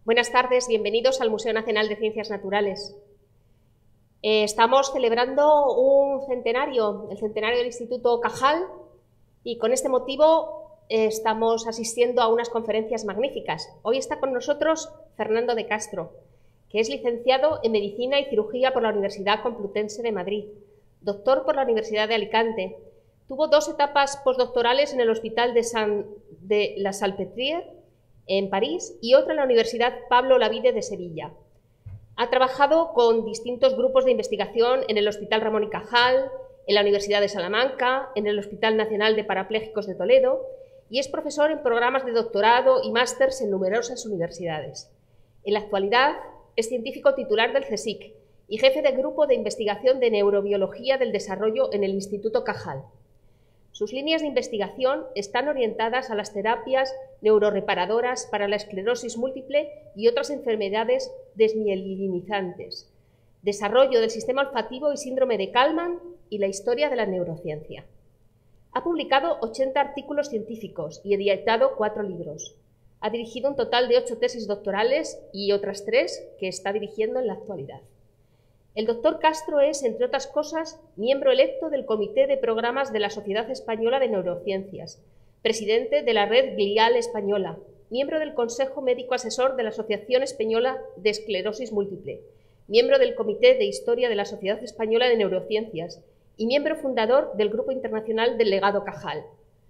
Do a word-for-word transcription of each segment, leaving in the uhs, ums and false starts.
Buenas tardes, bienvenidos al Museo Nacional de Ciencias Naturales. Eh, estamos celebrando un centenario, el centenario del Instituto Cajal, y con este motivo eh, estamos asistiendo a unas conferencias magníficas. Hoy está con nosotros Fernando de Castro, que es licenciado en Medicina y Cirugía por la Universidad Complutense de Madrid, doctor por la Universidad de Alicante. Tuvo dos etapas postdoctorales en el Hospital de, San, de la Salpêtrière, en París, y otra en la Universidad Pablo Olavide de Sevilla. Ha trabajado con distintos grupos de investigación en el Hospital Ramón y Cajal, en la Universidad de Salamanca, en el Hospital Nacional de Parapléjicos de Toledo, y es profesor en programas de doctorado y másters en numerosas universidades. En la actualidad es científico titular del CSIC y jefe de grupo de investigación de neurobiología del desarrollo en el Instituto Cajal. Sus líneas de investigación están orientadas a las terapias neuroreparadoras para la esclerosis múltiple y otras enfermedades desmielinizantes, desarrollo del sistema olfativo y síndrome de Kallmann y la historia de la neurociencia. Ha publicado ochenta artículos científicos y editado cuatro libros. Ha dirigido un total de ocho tesis doctorales y otras tres que está dirigiendo en la actualidad. El doctor Castro es, entre otras cosas, miembro electo del Comité de Programas de la Sociedad Española de Neurociencias, presidente de la Red Glial Española, miembro del Consejo Médico Asesor de la Asociación Española de Esclerosis Múltiple, miembro del Comité de Historia de la Sociedad Española de Neurociencias y miembro fundador del Grupo Internacional del Legado Cajal.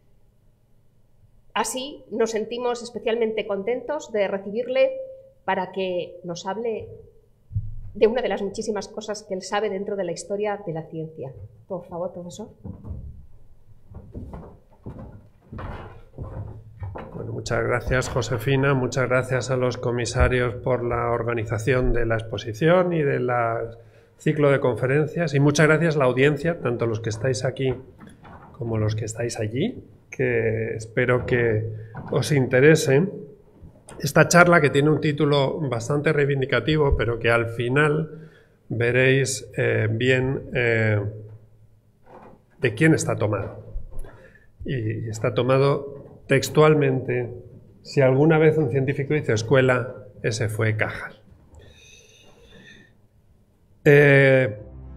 Así, nos sentimos especialmente contentos de recibirle para que nos hable de una de las muchísimas cosas que él sabe dentro de la historia de la ciencia. Por favor, profesor. Bueno, muchas gracias, Josefina. Muchas gracias a los comisarios por la organización de la exposición y del ciclo de conferencias. Y muchas gracias a la audiencia, tanto los que estáis aquí como los que estáis allí, que espero que os interese. Esta charla, que tiene un título bastante reivindicativo, pero que al final veréis eh, bien eh, de quién está tomado. Y está tomado textualmente: si alguna vez un científico hizo escuela, ese fue Cajal. Eh,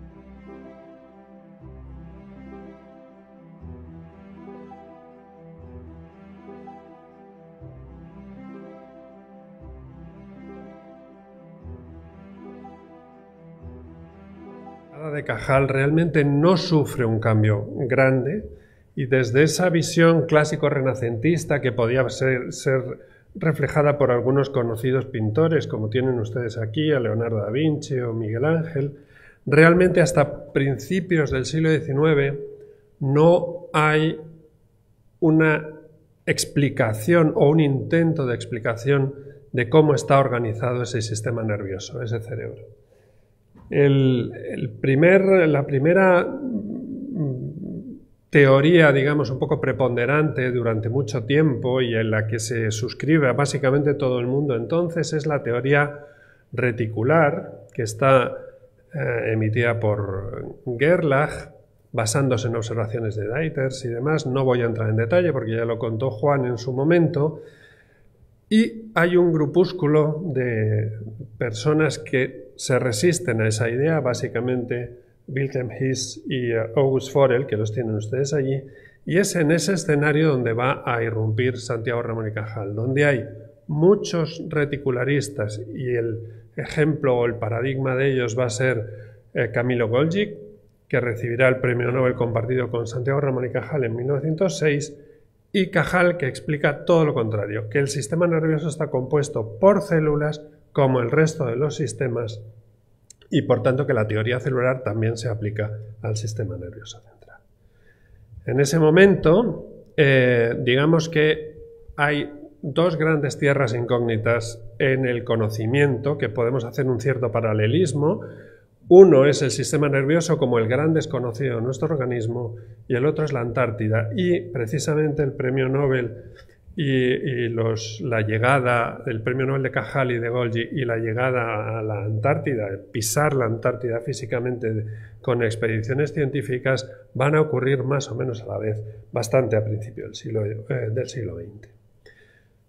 de Cajal realmente no sufre un cambio grande, y desde esa visión clásico-renacentista que podía ser, ser reflejada por algunos conocidos pintores, como tienen ustedes aquí, a Leonardo da Vinci o Miguel Ángel, realmente hasta principios del siglo diecinueve no hay una explicación o un intento de explicación de cómo está organizado ese sistema nervioso, ese cerebro. El, el primer, la primera teoría, digamos, un poco preponderante durante mucho tiempo y en la que se suscribe a básicamente todo el mundo entonces es la teoría reticular, que está eh, emitida por Gerlach, basándose en observaciones de Deiters y demás. No voy a entrar en detalle porque ya lo contó Juan en su momento. Y hay un grupúsculo de personas que se resisten a esa idea, básicamente Wilhelm His y August Forel, que los tienen ustedes allí, y es en ese escenario donde va a irrumpir Santiago Ramón y Cajal, donde hay muchos reticularistas, y el ejemplo o el paradigma de ellos va a ser eh, Camilo Golgi, que recibirá el premio Nobel compartido con Santiago Ramón y Cajal en mil novecientos seis, y Cajal, que explica todo lo contrario, que el sistema nervioso está compuesto por células como el resto de los sistemas, y por tanto que la teoría celular también se aplica al sistema nervioso central. En ese momento, eh, digamos que hay dos grandes tierras incógnitas en el conocimiento, que podemos hacer un cierto paralelismo. Uno es el sistema nervioso como el gran desconocido de nuestro organismo, y el otro es la Antártida. Y precisamente el premio Nobel y, y los, la llegada del premio Nobel de Cajal y de Golgi y la llegada a la Antártida, pisar la Antártida físicamente de, con expediciones científicas, van a ocurrir más o menos a la vez, bastante a principios del siglo, eh, del siglo veinte.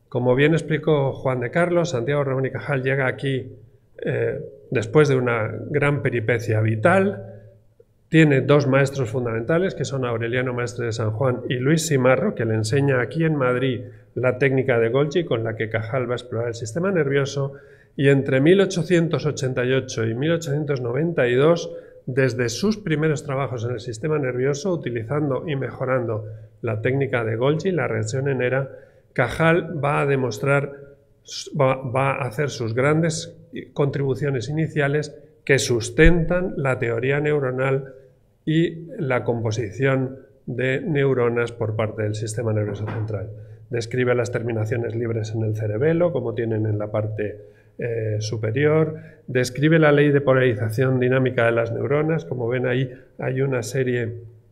Como bien explicó Juan de Carlos, Santiago Ramón y Cajal llega aquí eh, después de una gran peripecia vital. Tiene dos maestros fundamentales, que son Aureliano Maestre de San Juan y Luis Simarro, que le enseña aquí en Madrid la técnica de Golgi, con la que Cajal va a explorar el sistema nervioso. Y entre mil ochocientos ochenta y ocho y mil ochocientos noventa y dos, desde sus primeros trabajos en el sistema nervioso, utilizando y mejorando la técnica de Golgi, la reacción enera, Cajal va a demostrar, va, va a hacer sus grandes contribuciones iniciales que sustentan la teoría neuronal y la composición de neuronas por parte del sistema nervioso central. Describe las terminaciones libres en el cerebelo, como tienen en la parte eh, superior. Describe la ley de polarización dinámica de las neuronas. Como ven ahí, hay una serie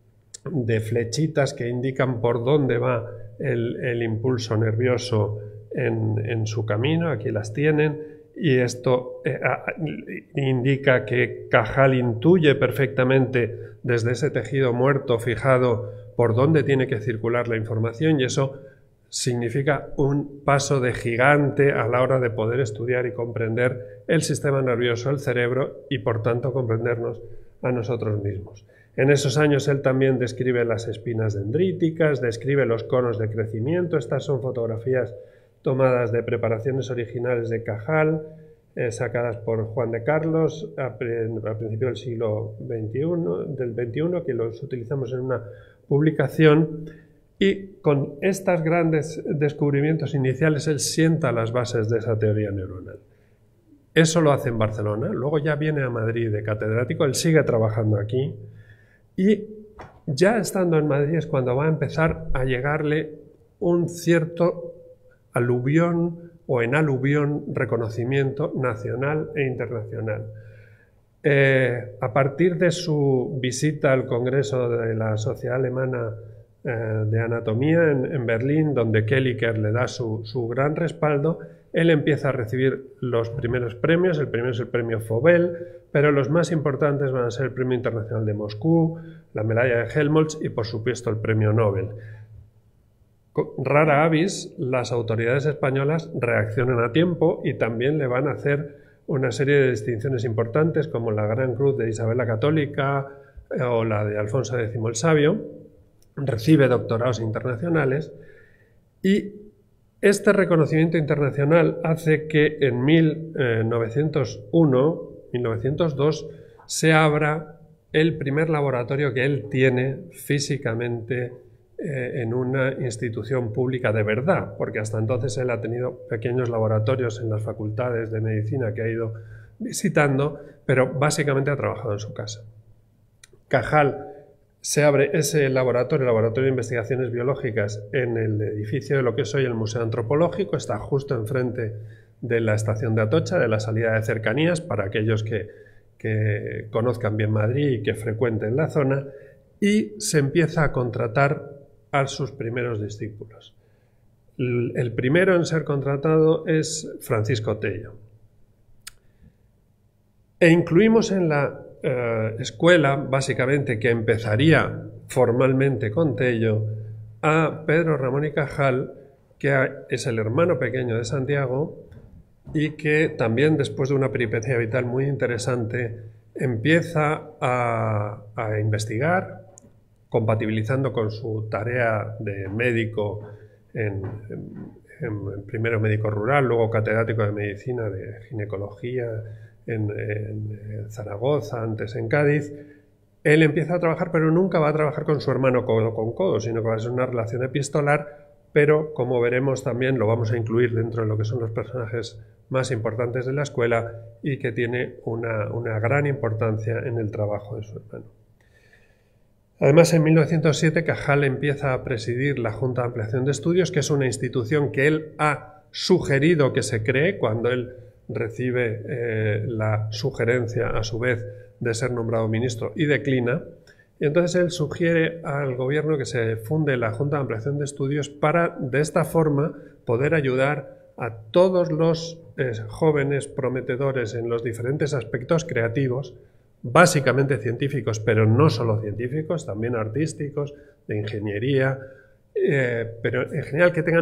de flechitas que indican por dónde va el, el impulso nervioso en, en su camino. Aquí las tienen. Y esto eh, indica que Cajal intuye perfectamente desde ese tejido muerto fijado por dónde tiene que circular la información, y eso significa un paso de gigante a la hora de poder estudiar y comprender el sistema nervioso, el cerebro, y por tanto comprendernos a nosotros mismos. En esos años él también describe las espinas dendríticas, describe los conos de crecimiento. Estas son fotografías tomadas de preparaciones originales de Cajal, eh, sacadas por Juan de Carlos a, a principios del siglo veintiuno, del veintiuno, que los utilizamos en una publicación, y con estos grandes descubrimientos iniciales él sienta las bases de esa teoría neuronal. Eso lo hace en Barcelona, luego ya viene a Madrid de catedrático, él sigue trabajando aquí, y ya estando en Madrid es cuando va a empezar a llegarle un cierto aluvión o en aluvión reconocimiento nacional e internacional. Eh, a partir de su visita al Congreso de la Sociedad Alemana eh, de Anatomía en, en Berlín, donde Kelliker le da su, su gran respaldo, él empieza a recibir los primeros premios. El primero es el premio Fobel, pero los más importantes van a ser el Premio Internacional de Moscú, la Medalla de Helmholtz y, por supuesto, el Premio Nobel. Rara avis, las autoridades españolas reaccionan a tiempo y también le van a hacer una serie de distinciones importantes, como la Gran Cruz de Isabel la Católica o la de Alfonso décimo el Sabio. Recibe doctorados internacionales, y este reconocimiento internacional hace que en mil novecientos uno, mil novecientos dos se abra el primer laboratorio que él tiene físicamente eh, en una institución pública de verdad, porque hasta entonces él ha tenido pequeños laboratorios en las facultades de medicina que ha ido visitando, pero básicamente ha trabajado en su casa. Cajal se abre ese laboratorio, el Laboratorio de Investigaciones Biológicas, en el edificio de lo que es hoy el Museo Antropológico. Está justo enfrente de la estación de Atocha, de la salida de cercanías, para aquellos que, que conozcan bien Madrid y que frecuenten la zona, y se empieza a contratar a sus primeros discípulos. El, el primero en ser contratado es Francisco Tello. E incluimos en la Eh, escuela, básicamente, que empezaría formalmente con Tello, a Pedro Ramón y Cajal, que es el hermano pequeño de Santiago y que también, después de una peripecia vital muy interesante, empieza a, a investigar, compatibilizando con su tarea de médico, en, en, en primero médico rural, luego catedrático de medicina, de ginecología, En, en Zaragoza, antes en Cádiz. Él empieza a trabajar, pero nunca va a trabajar con su hermano codo con codo, sino que va a ser una relación epistolar, pero como veremos también lo vamos a incluir dentro de lo que son los personajes más importantes de la escuela y que tiene una, una gran importancia en el trabajo de su hermano. Además, en mil novecientos siete Cajal empieza a presidir la Junta de Ampliación de Estudios, que es una institución que él ha sugerido que se cree cuando él recibe eh, la sugerencia, a su vez, de ser nombrado ministro y declina. Y entonces él sugiere al gobierno que se funde la Junta de Ampliación de Estudios para, de esta forma, poder ayudar a todos los eh, jóvenes prometedores en los diferentes aspectos creativos, básicamente científicos, pero no solo científicos, también artísticos, de ingeniería, eh, pero en general que tengan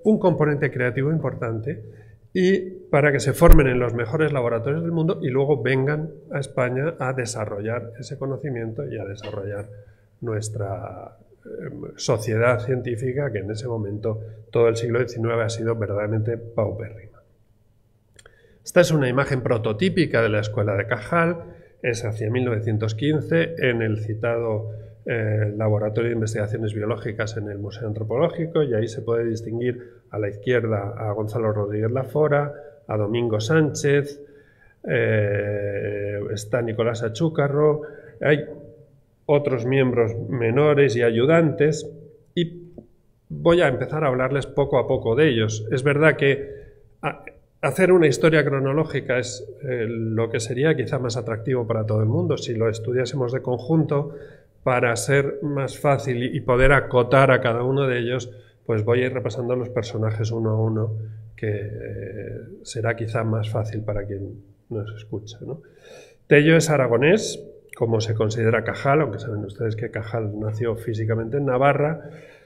un componente creativo importante y para que se formen en los mejores laboratorios del mundo y luego vengan a España a desarrollar ese conocimiento y a desarrollar nuestra sociedad científica, que en ese momento, todo el siglo diecinueve, ha sido verdaderamente paupérrima. Esta es una imagen prototípica de la Escuela de Cajal, es hacia mil novecientos quince, en el citado eh, Laboratorio de Investigaciones Biológicas en el Museo Antropológico, y ahí se puede distinguir a la izquierda a Gonzalo Rodríguez Lafora, a Domingo Sánchez, eh, está Nicolás Achúcarro, hay otros miembros menores y ayudantes, y voy a empezar a hablarles poco a poco de ellos. Es verdad que a, hacer una historia cronológica es eh, lo que sería quizá más atractivo para todo el mundo si lo estudiásemos de conjunto. Para ser más fácil y poder acotar a cada uno de ellos, pues voy a ir repasando los personajes uno a uno, que eh, será quizá más fácil para quien nos escucha, ¿no? Tello es aragonés, como se considera Cajal, aunque saben ustedes que Cajal nació físicamente en Navarra,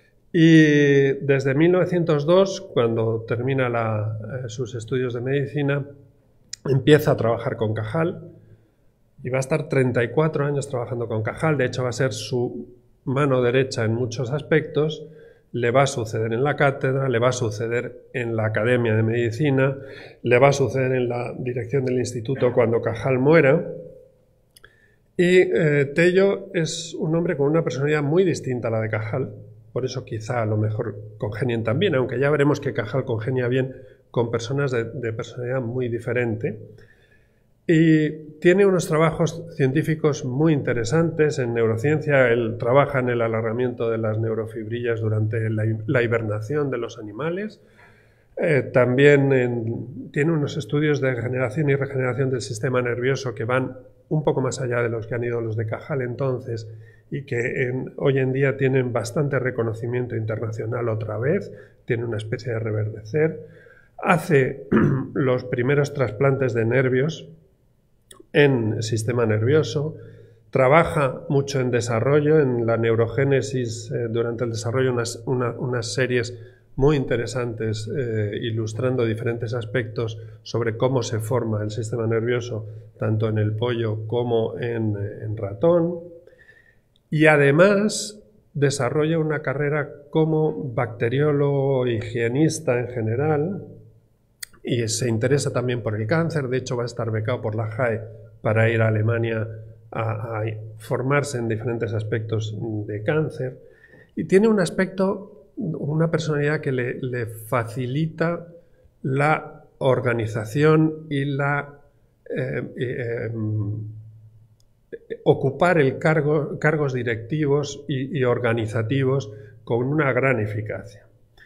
y desde mil novecientos dos, cuando termina la, eh, sus estudios de medicina, empieza a trabajar con Cajal y va a estar treinta y cuatro años trabajando con Cajal. De hecho, va a ser su mano derecha en muchos aspectos. Le va a suceder en la cátedra, le va a suceder en la Academia de Medicina, le va a suceder en la dirección del instituto cuando Cajal muera. Y eh, Tello es un hombre con una personalidad muy distinta a la de Cajal, por eso quizá a lo mejor congenien también, aunque ya veremos que Cajal congenia bien con personas de, de personalidad muy diferente. Y tiene unos trabajos científicos muy interesantes en neurociencia. Él trabaja en el alargamiento de las neurofibrillas durante la, la hibernación de los animales. Eh, también en, tiene unos estudios de generación y regeneración del sistema nervioso que van un poco más allá de los que han ido los de Cajal entonces y que en, hoy en día tienen bastante reconocimiento internacional otra vez. Tiene una especie de reverdecer. Hace los primeros trasplantes de nervios en sistema nervioso, trabaja mucho en desarrollo, en la neurogénesis, eh, durante el desarrollo unas, una, unas series muy interesantes eh, ilustrando diferentes aspectos sobre cómo se forma el sistema nervioso, tanto en el pollo como en, en ratón, y además desarrolla una carrera como bacteriólogo, higienista en general, y se interesa también por el cáncer. De hecho va a estar becado por la J A E para ir a Alemania a, a formarse en diferentes aspectos de cáncer, y tiene un aspecto, una personalidad que le, le facilita la organización y la eh, eh, ocupar el cargo, cargos directivos y, y organizativos con una gran eficacia.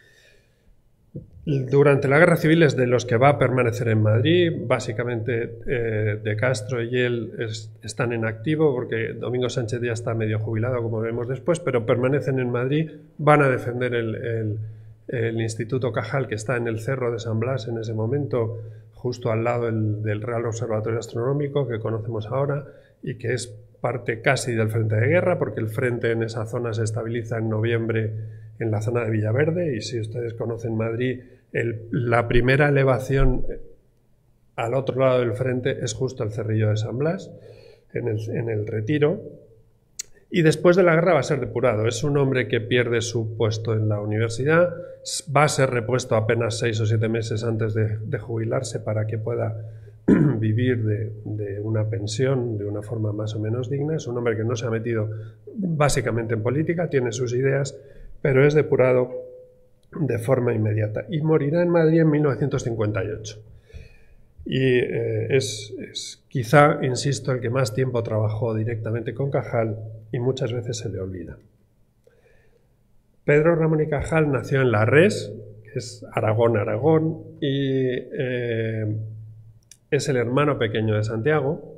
Durante la Guerra Civil es de los que va a permanecer en Madrid. Básicamente eh, De Castro y él es, están en activo, porque Domingo Sánchez ya está medio jubilado, como veremos después, pero permanecen en Madrid, van a defender el, el, el Instituto Cajal, que está en el Cerro de San Blas en ese momento, justo al lado del, del Real Observatorio Astronómico que conocemos ahora, y que es parte casi del frente de guerra, porque el frente en esa zona se estabiliza en noviembre en la zona de Villaverde, y si ustedes conocen Madrid, el, la primera elevación al otro lado del frente es justo el Cerrillo de San Blas, en el, en el Retiro, y después de la guerra va a ser depurado. Es un hombre que pierde su puesto en la universidad, va a ser repuesto apenas seis o siete meses antes de, de jubilarse para que pueda vivir de, de una pensión de una forma más o menos digna. Es un hombre que no se ha metido básicamente en política, tiene sus ideas, pero es depurado de forma inmediata y morirá en Madrid en mil novecientos cincuenta y ocho. Y eh, es, es quizá, insisto, el que más tiempo trabajó directamente con Cajal y muchas veces se le olvida. Pedro Ramón y Cajal nació en La Res, que es Aragón, Aragón, y eh, es el hermano pequeño de Santiago,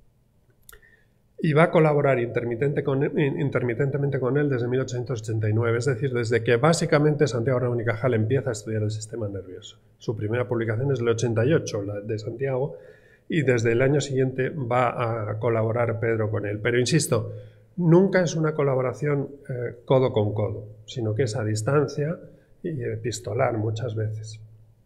y va a colaborar intermitente con él, intermitentemente con él desde mil ochocientos ochenta y nueve, es decir, desde que básicamente Santiago Ramón y Cajal empieza a estudiar el sistema nervioso. Su primera publicación es el ochenta y ocho, la de Santiago, y desde el año siguiente va a colaborar Pedro con él. Pero insisto, nunca es una colaboración eh, codo con codo, sino que es a distancia, y epistolar muchas veces.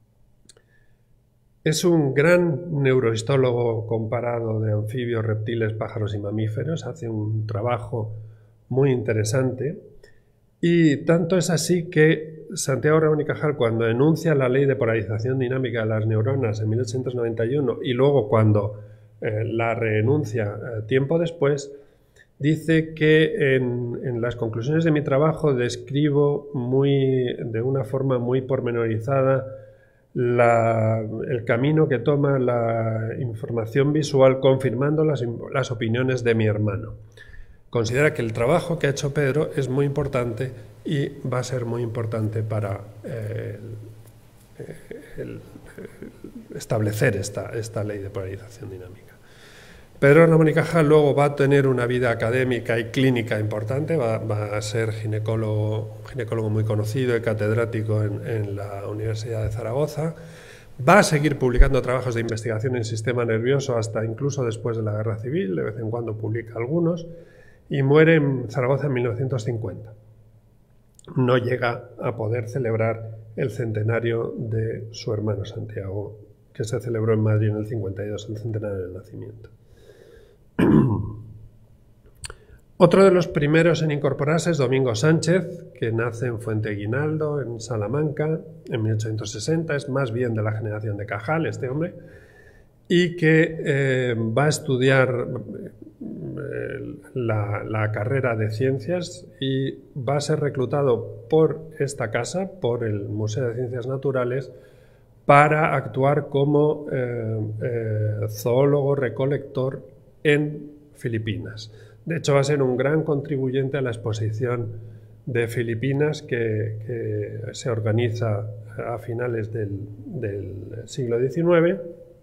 Es un gran neurohistólogo comparado de anfibios, reptiles, pájaros y mamíferos. Hace un trabajo muy interesante y tanto es así que Santiago Ramón y Cajal, cuando enuncia la ley de polarización dinámica de las neuronas en mil ochocientos noventa y uno y luego cuando eh, la reenuncia eh, tiempo después, dice que en, en las conclusiones de mi trabajo describo muy, de una forma muy pormenorizada la, el camino que toma la información visual confirmando las, las opiniones de mi hermano. Considera que el trabajo que ha hecho Pedro es muy importante y va a ser muy importante para eh, el, el, el establecer esta, esta ley de polarización dinámica. Pedro Ramón y Cajal luego va a tener una vida académica y clínica importante, va, va a ser ginecólogo, ginecólogo muy conocido y catedrático en, en la Universidad de Zaragoza. Va a seguir publicando trabajos de investigación en sistema nervioso hasta incluso después de la Guerra Civil, de vez en cuando publica algunos, y muere en Zaragoza en mil novecientos cincuenta. No llega a poder celebrar el centenario de su hermano Santiago, que se celebró en Madrid en el cincuenta y dos, el centenario del nacimiento. Otro de los primeros en incorporarse es Domingo Sánchez, que nace en Fuenteguinaldo, en Salamanca, en mil ochocientos sesenta, es más bien de la generación de Cajal, este hombre, y que eh, va a estudiar eh, la, la carrera de ciencias y va a ser reclutado por esta casa, por el Museo de Ciencias Naturales, para actuar como eh, eh, zoólogo recolector en Filipinas. De hecho, va a ser un gran contribuyente a la exposición de Filipinas que, que se organiza a finales del, del siglo diecinueve,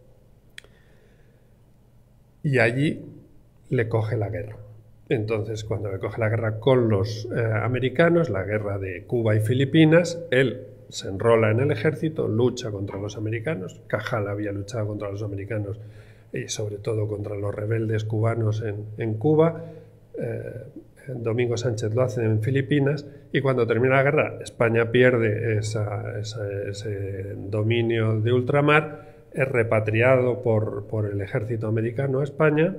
y allí le coge la guerra. Entonces, cuando le coge la guerra con los eh, americanos, la guerra de Cuba y Filipinas, él se enrola en el ejército, lucha contra los americanos. Cajal había luchado contra los americanos y sobre todo contra los rebeldes cubanos en, en Cuba. Eh, Domingo Sánchez lo hace en Filipinas y cuando termina la guerra España pierde esa, esa, ese dominio de ultramar, es repatriado por, por el ejército americano a España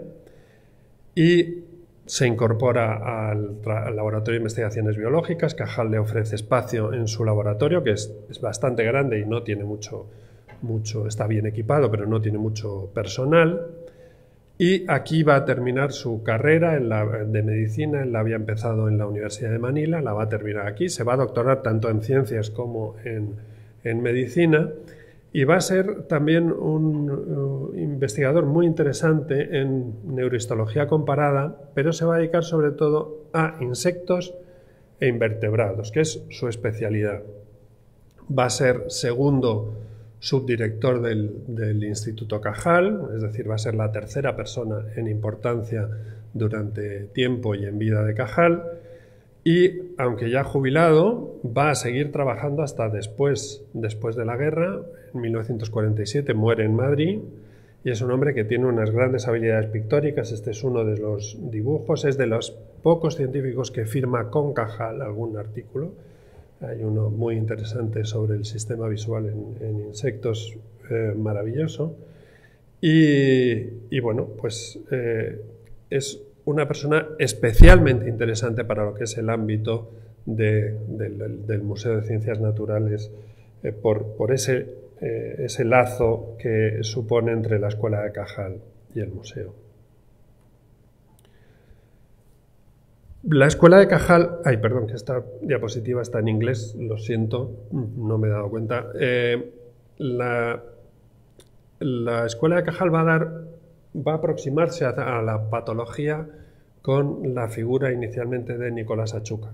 y se incorpora al, al laboratorio de investigaciones biológicas. Cajal le ofrece espacio en su laboratorio, que es, es bastante grande y no tiene mucho, mucho, está bien equipado, pero no tiene mucho personal. Y aquí va a terminar su carrera en la, de medicina. Él la había empezado en la Universidad de Manila, la va a terminar aquí. Se va a doctorar tanto en ciencias como en, en medicina. Y va a ser también un uh, investigador muy interesante en neurohistología comparada, pero se va a dedicar sobre todo a insectos e invertebrados, que es su especialidad. Va a ser segundo subdirector del, del Instituto Cajal, es decir, va a ser la tercera persona en importancia durante tiempo y en vida de Cajal. Y, aunque ya jubilado, va a seguir trabajando hasta después, después de la guerra. En mil novecientos cuarenta y siete muere en Madrid y es un hombre que tiene unas grandes habilidades pictóricas. Este es uno de los dibujos, es de los pocos científicos que firma con Cajal algún artículo. Hay uno muy interesante sobre el sistema visual en, en insectos, eh, maravilloso. Y, y bueno, pues eh, es una persona especialmente interesante para lo que es el ámbito de, del, del Museo de Ciencias Naturales, eh, por, por ese, eh, ese lazo que supone entre la Escuela de Cajal y el museo. La Escuela de Cajal... Ay, perdón, que esta diapositiva está en inglés, lo siento, no me he dado cuenta. Eh, la, la Escuela de Cajal va a dar... va a aproximarse a, a la patología con la figura inicialmente de Nicolás Achúcar.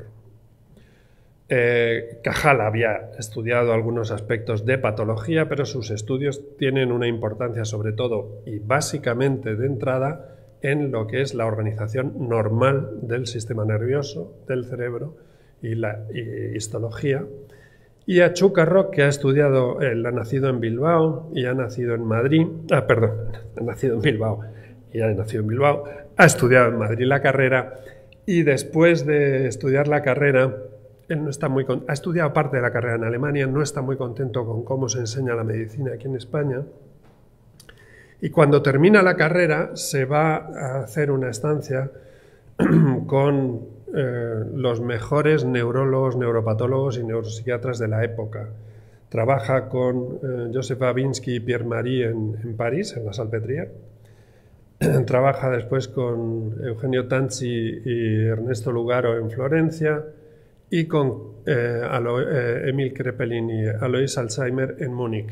Eh, Cajal había estudiado algunos aspectos de patología, pero sus estudios tienen una importancia sobre todo y básicamente de entrada en lo que es la organización normal del sistema nervioso, del cerebro y la y histología. Y Achúcar, que ha estudiado, él ha nacido en Bilbao y ha nacido en Madrid, ah, perdón, ha nacido en Bilbao y ha nacido en Bilbao, ha estudiado en Madrid la carrera y después de estudiar la carrera él no está muy con, ha estudiado parte de la carrera en Alemania, no está muy contento con cómo se enseña la medicina aquí en España. Y cuando termina la carrera se va a hacer una estancia con eh, los mejores neurólogos, neuropatólogos y neuropsiquiatras de la época. Trabaja con eh, Joseph Babinski y Pierre Marie en, en París, en la Salpêtrière. Trabaja después con Eugenio Tanzi y Ernesto Lugaro en Florencia y con eh, Alo, eh, Emil Kraepelin y Alois Alzheimer en Múnich.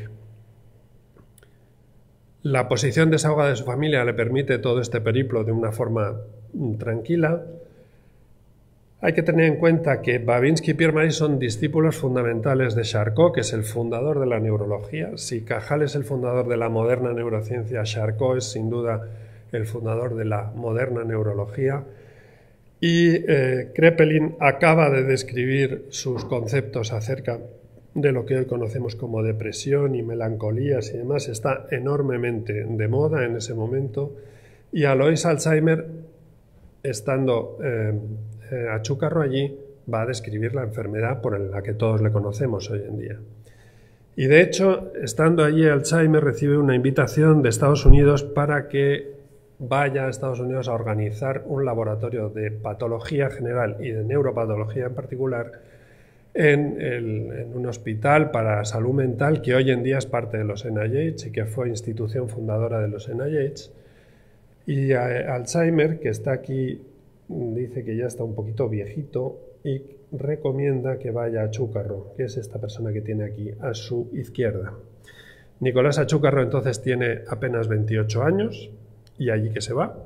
La posición desahogada de su familia le permite todo este periplo de una forma tranquila. Hay que tener en cuenta que Babinski y Pierre Marie son discípulos fundamentales de Charcot, que es el fundador de la neurología. Si Cajal es el fundador de la moderna neurociencia, Charcot es sin duda el fundador de la moderna neurología. Y eh, Kraepelin acaba de describir sus conceptos acerca de lo que hoy conocemos como depresión y melancolías y demás. Está enormemente de moda en ese momento. Y Alois Alzheimer, estando eh, eh, achúcarro allí, va a describir la enfermedad por la que todos le conocemos hoy en día. Y de hecho, estando allí, Alzheimer recibe una invitación de Estados Unidos para que vaya a Estados Unidos a organizar un laboratorio de patología general y de neuropatología en particular en, el, en un hospital para salud mental que hoy en día es parte de los N I H y que fue institución fundadora de los N I H. Y a Alzheimer, que está aquí, dice que ya está un poquito viejito y recomienda que vaya a Achúcarro, que es esta persona que tiene aquí a su izquierda. Nicolás Achúcarro entonces tiene apenas veintiocho años y allí que se va.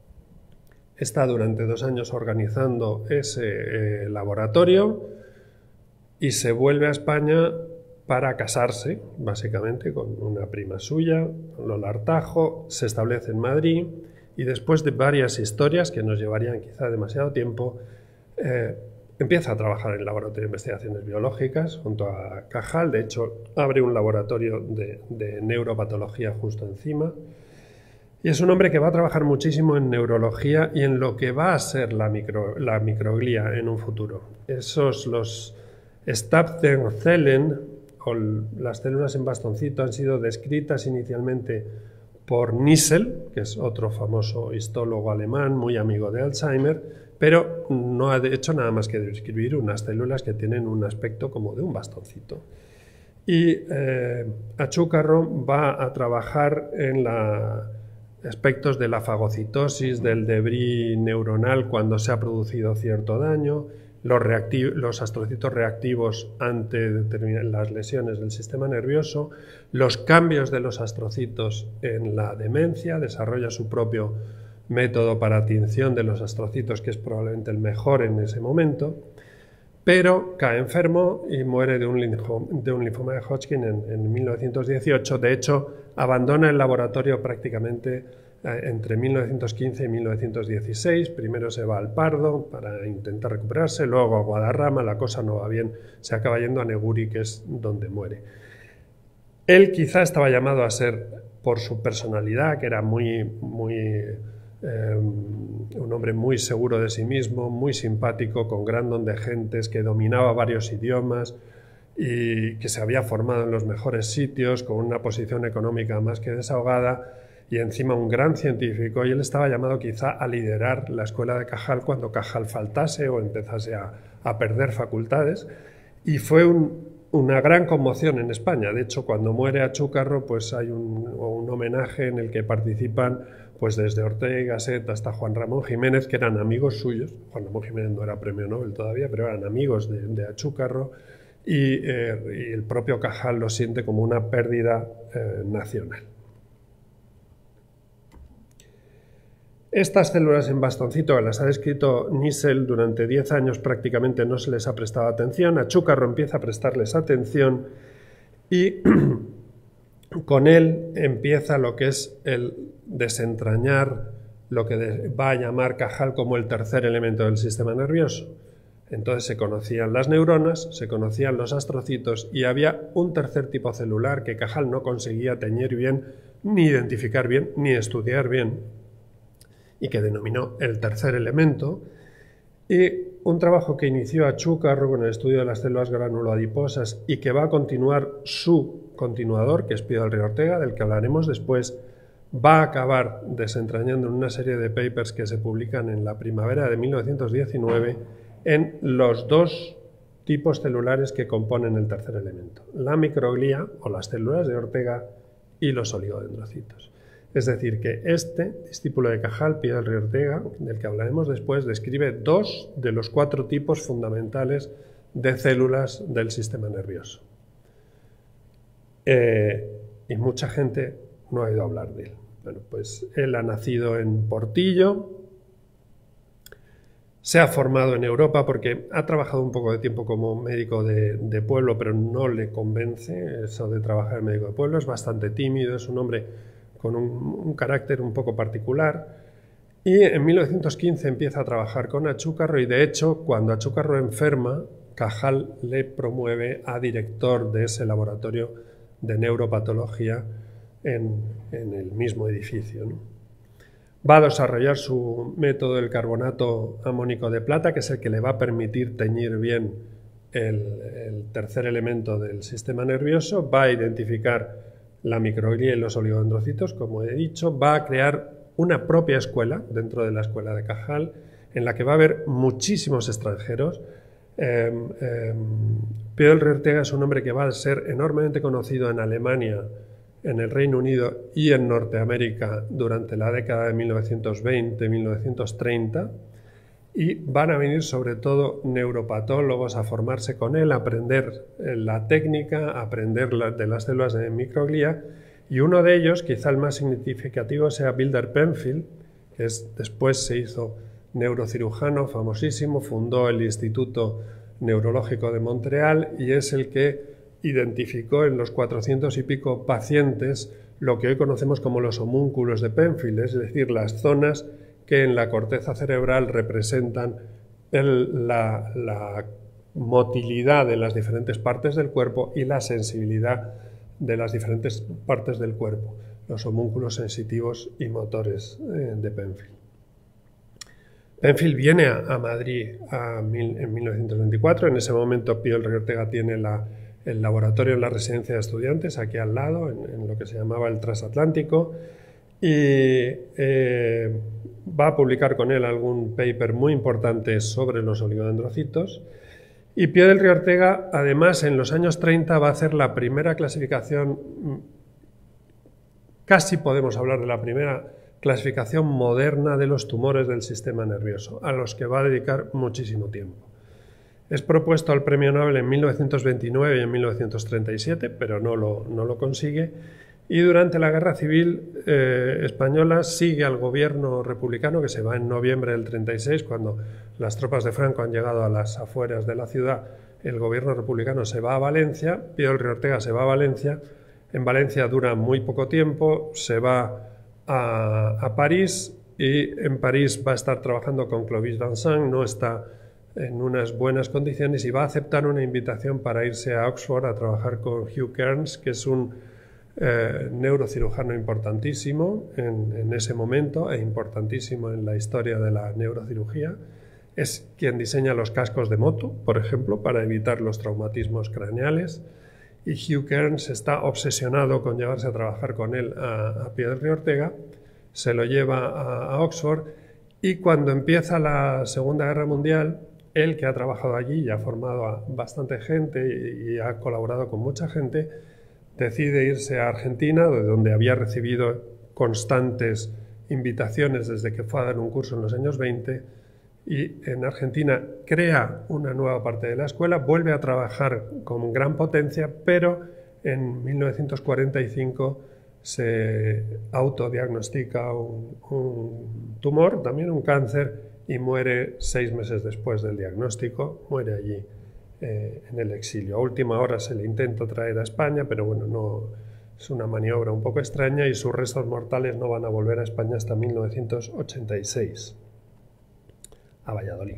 Está durante dos años organizando ese eh, laboratorio y se vuelve a España para casarse, básicamente, con una prima suya, Lola Artajo, se establece en Madrid y después de varias historias que nos llevarían quizá demasiado tiempo, eh, empieza a trabajar en el laboratorio de investigaciones biológicas junto a Cajal. De hecho, abre un laboratorio de, de neuropatología justo encima. Y es un hombre que va a trabajar muchísimo en neurología y en lo que va a ser la, micro, la microglía en un futuro. Esos, los Stabtenzellen, o las células en bastoncito, han sido descritas inicialmente por Nissl, que es otro famoso histólogo alemán, muy amigo de Alzheimer, pero no ha hecho nada más que describir unas células que tienen un aspecto como de un bastoncito. Y eh, Achúcarro va a trabajar en la aspectos de la fagocitosis, del debris neuronal cuando se ha producido cierto daño, los, los astrocitos reactivos ante las lesiones del sistema nervioso, los cambios de los astrocitos en la demencia, desarrolla su propio método para tinción de los astrocitos, que es probablemente el mejor en ese momento, pero cae enfermo y muere de un linfoma de, un linfoma de Hodgkin en, en mil novecientos dieciocho. De hecho, abandona el laboratorio prácticamente eh, entre mil novecientos quince y mil novecientos dieciséis. Primero se va al Pardo para intentar recuperarse, luego a Guadarrama, la cosa no va bien, se acaba yendo a Neguri, que es donde muere. Él quizá estaba llamado a ser, por su personalidad, que era muy... muy Eh, un hombre muy seguro de sí mismo, muy simpático, con gran don de gentes, que dominaba varios idiomas y que se había formado en los mejores sitios, con una posición económica más que desahogada y encima un gran científico, y él estaba llamado quizá a liderar la escuela de Cajal cuando Cajal faltase o empezase a, a perder facultades, y fue un, una gran conmoción en España. De hecho, cuando muere Achúcarro, pues hay un, un homenaje en el que participan pues desde Ortega y Gasset hasta Juan Ramón Jiménez, que eran amigos suyos. Juan Ramón Jiménez no era premio Nobel todavía, pero eran amigos de, de Achúcarro, y, eh, y el propio Cajal lo siente como una pérdida eh, nacional. Estas células en bastoncito, las ha descrito Nissl, durante diez años prácticamente no se les ha prestado atención. Achúcarro empieza a prestarles atención y con él empieza lo que es el desentrañar lo que va a llamar Cajal como el tercer elemento del sistema nervioso. Entonces se conocían las neuronas, se conocían los astrocitos y había un tercer tipo celular que Cajal no conseguía teñir bien, ni identificar bien, ni estudiar bien, y que denominó el tercer elemento, Y un trabajo que inició Achúcarro con el estudio de las células granuloadiposas y que va a continuar su continuador, que es Pío del Río Ortega, del que hablaremos después, va a acabar desentrañando en una serie de papers que se publican en la primavera de mil novecientos diecinueve en los dos tipos celulares que componen el tercer elemento, la microglía o las células de Ortega y los oligodendrocitos. Es decir, que este discípulo de Cajal, Pío del Río Ortega, del que hablaremos después, describe dos de los cuatro tipos fundamentales de células del sistema nervioso. Eh, y mucha gente no ha oído hablar de él. Bueno, pues él ha nacido en Portillo, se ha formado en Europa porque ha trabajado un poco de tiempo como médico de, de pueblo, pero no le convence eso de trabajar en médico de pueblo, es bastante tímido, es un hombre con un, un carácter un poco particular, y en mil novecientos quince empieza a trabajar con Achúcarro y de hecho cuando Achúcarro enferma, Cajal le promueve a director de ese laboratorio de neuropatología en, en el mismo edificio, ¿no? Va a desarrollar su método del carbonato amónico de plata, que es el que le va a permitir teñir bien el, el tercer elemento del sistema nervioso, va a identificar la microglía y los oligodendrocitos, como he dicho, va a crear una propia escuela dentro de la escuela de Cajal, en la que va a haber muchísimos extranjeros. Eh, eh, Pío del Río Ortega es un hombre que va a ser enormemente conocido en Alemania, en el Reino Unido y en Norteamérica durante la década de mil novecientos veinte a mil novecientos treinta, y van a venir sobre todo neuropatólogos a formarse con él, a aprender la técnica, a aprender la, de las células de microglía, y uno de ellos, quizá el más significativo, sea Wilder Penfield, que es, después se hizo neurocirujano famosísimo, fundó el Instituto Neurológico de Montreal y es el que identificó en los cuatrocientos y pico pacientes lo que hoy conocemos como los homúnculos de Penfield, es decir, las zonas que en la corteza cerebral representan el, la, la motilidad de las diferentes partes del cuerpo y la sensibilidad de las diferentes partes del cuerpo, los homúnculos sensitivos y motores eh, de Penfield. Penfield viene a, a Madrid a mil, en mil novecientos veinticuatro, en ese momento Pío del Río Ortega tiene la el laboratorio en la residencia de estudiantes, aquí al lado, en, en lo que se llamaba el Transatlántico, y eh, va a publicar con él algún paper muy importante sobre los oligodendrocitos. Y Pío del Río Ortega, además, en los años treinta va a hacer la primera clasificación, casi podemos hablar de la primera clasificación moderna de los tumores del sistema nervioso, a los que va a dedicar muchísimo tiempo. Es propuesto al premio Nobel en mil novecientos veintinueve y en mil novecientos treinta y siete, pero no lo, no lo consigue. Y durante la Guerra Civil eh, Española sigue al gobierno republicano, que se va en noviembre del treinta y seis, cuando las tropas de Franco han llegado a las afueras de la ciudad. El gobierno republicano se va a Valencia, Pío del Río Ortega se va a Valencia. En Valencia dura muy poco tiempo, se va a, a París y en París va a estar trabajando con Clovis Vincent, no está en unas buenas condiciones y va a aceptar una invitación para irse a Oxford a trabajar con Hugh Kearns, que es un eh, neurocirujano importantísimo en, en ese momento e importantísimo en la historia de la neurocirugía. Es quien diseña los cascos de moto, por ejemplo, para evitar los traumatismos craneales, y Hugh Kearns está obsesionado con llevarse a trabajar con él a, a Pío del Río Ortega, se lo lleva a, a Oxford, y cuando empieza la Segunda Guerra Mundial, él, que ha trabajado allí y ha formado a bastante gente y, y ha colaborado con mucha gente, decide irse a Argentina, de donde había recibido constantes invitaciones desde que fue a dar un curso en los años veinte, y en Argentina crea una nueva parte de la escuela, vuelve a trabajar con gran potencia, pero en mil novecientos cuarenta y cinco se autodiagnostica un, un tumor, también un cáncer, y muere seis meses después del diagnóstico, muere allí eh, en el exilio. A última hora se le intenta traer a España, pero bueno, no, es una maniobra un poco extraña y sus restos mortales no van a volver a España hasta mil novecientos ochenta y seis, a Valladolid.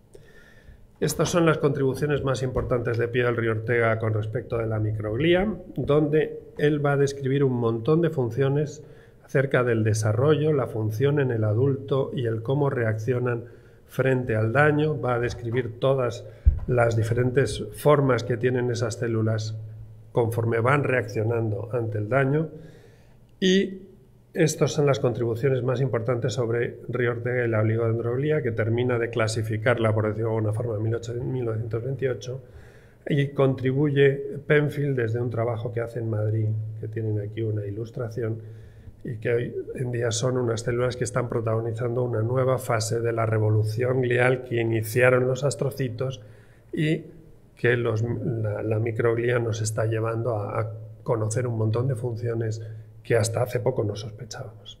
Estas son las contribuciones más importantes de Pío del Río Ortega con respecto de la microglía, donde él va a describir un montón de funciones acerca del desarrollo, la función en el adulto y el cómo reaccionan frente al daño, va a describir todas las diferentes formas que tienen esas células conforme van reaccionando ante el daño, y estas son las contribuciones más importantes sobre Río Ortega y la oligodendroglía, que termina de clasificarla, por decirlo de alguna forma, en mil novecientos veintiocho, y contribuye Penfield desde un trabajo que hace en Madrid, que tienen aquí una ilustración, y que hoy en día son unas células que están protagonizando una nueva fase de la revolución glial que iniciaron los astrocitos y que los, la, la microglía nos está llevando a, a conocer un montón de funciones que hasta hace poco no sospechábamos.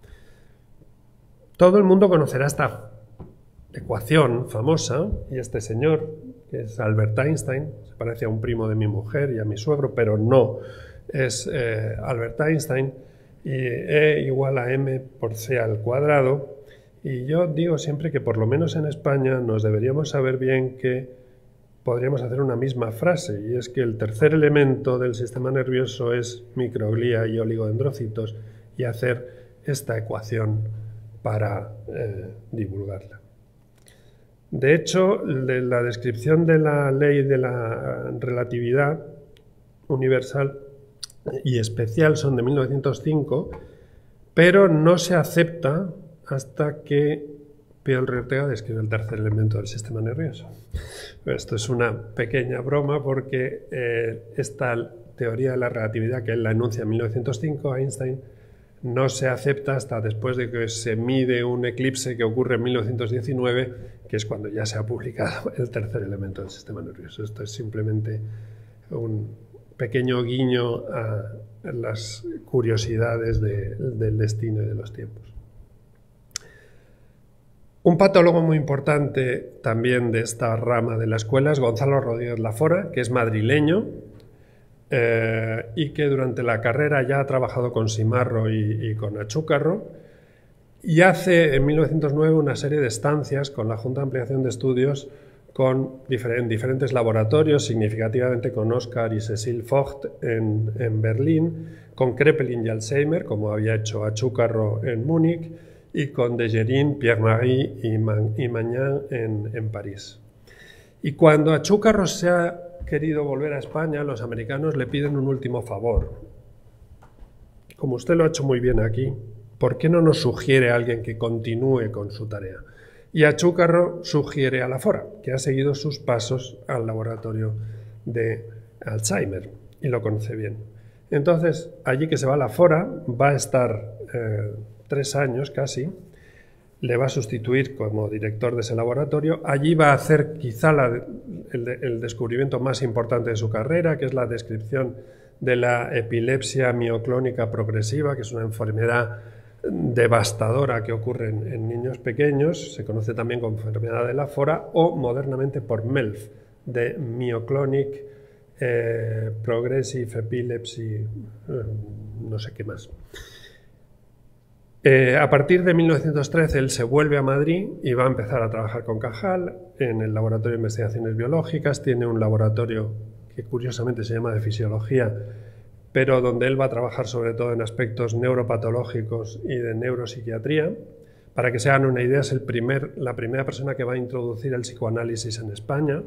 Todo el mundo conocerá esta ecuación famosa, y este señor, que es Albert Einstein, se parece a un primo de mi mujer y a mi suegro, pero no es eh, Albert Einstein, y E igual a M por C al cuadrado, y yo digo siempre que por lo menos en España nos deberíamos saber bien que podríamos hacer una misma frase, y es que el tercer elemento del sistema nervioso es microglía y oligodendrocitos, y hacer esta ecuación para eh, divulgarla. De hecho, de la descripción de la ley de la relatividad universal y especial son de mil novecientos cinco, pero no se acepta hasta que Pío Ortega describe el tercer elemento del sistema nervioso. Esto es una pequeña broma porque eh, esta teoría de la relatividad, que él la enuncia en mil novecientos cinco, Einstein, no se acepta hasta después de que se mide un eclipse que ocurre en mil novecientos diecinueve, que es cuando ya se ha publicado el tercer elemento del sistema nervioso. Esto es simplemente un pequeño guiño a las curiosidades de, del destino y de los tiempos. Un patólogo muy importante también de esta rama de la escuela es Gonzalo Rodríguez Lafora, que es madrileño eh, y que durante la carrera ya ha trabajado con Simarro y, y con Achúcarro, y hace en mil novecientos nueve una serie de estancias con la Junta de Ampliación de Estudios con difer en diferentes laboratorios, significativamente con Oskar y Cecil Vogt en, en Berlín, con Kraepelin y Alzheimer, como había hecho Achúcarro en Múnich, y con Degerin, Pierre-Marie y, Man y Magnan en, en París. Y cuando Achúcarro se ha querido volver a España, los americanos le piden un último favor. Como usted lo ha hecho muy bien aquí, ¿por qué no nos sugiere a alguien que continúe con su tarea? Y Achúcarro sugiere a Lafora, que ha seguido sus pasos al laboratorio de Alzheimer y lo conoce bien. Entonces, allí que se va Lafora, va a estar eh, tres años casi, le va a sustituir como director de ese laboratorio. Allí va a hacer quizá la, el, el descubrimiento más importante de su carrera, que es la descripción de la epilepsia mioclónica progresiva, que es una enfermedad devastadora que ocurre en, en niños pequeños, se conoce también como enfermedad de Lafora o modernamente por M E L F, de Myoclonic eh, Progressive Epilepsy, eh, no sé qué más. Eh, a partir de mil novecientos trece él se vuelve a Madrid y va a empezar a trabajar con Cajal en el Laboratorio de Investigaciones Biológicas. Tiene un laboratorio que curiosamente se llama de Fisiología, pero donde él va a trabajar sobre todo en aspectos neuropatológicos y de neuropsiquiatría. Para que se hagan una idea, es el primer, la primera persona que va a introducir el psicoanálisis en España.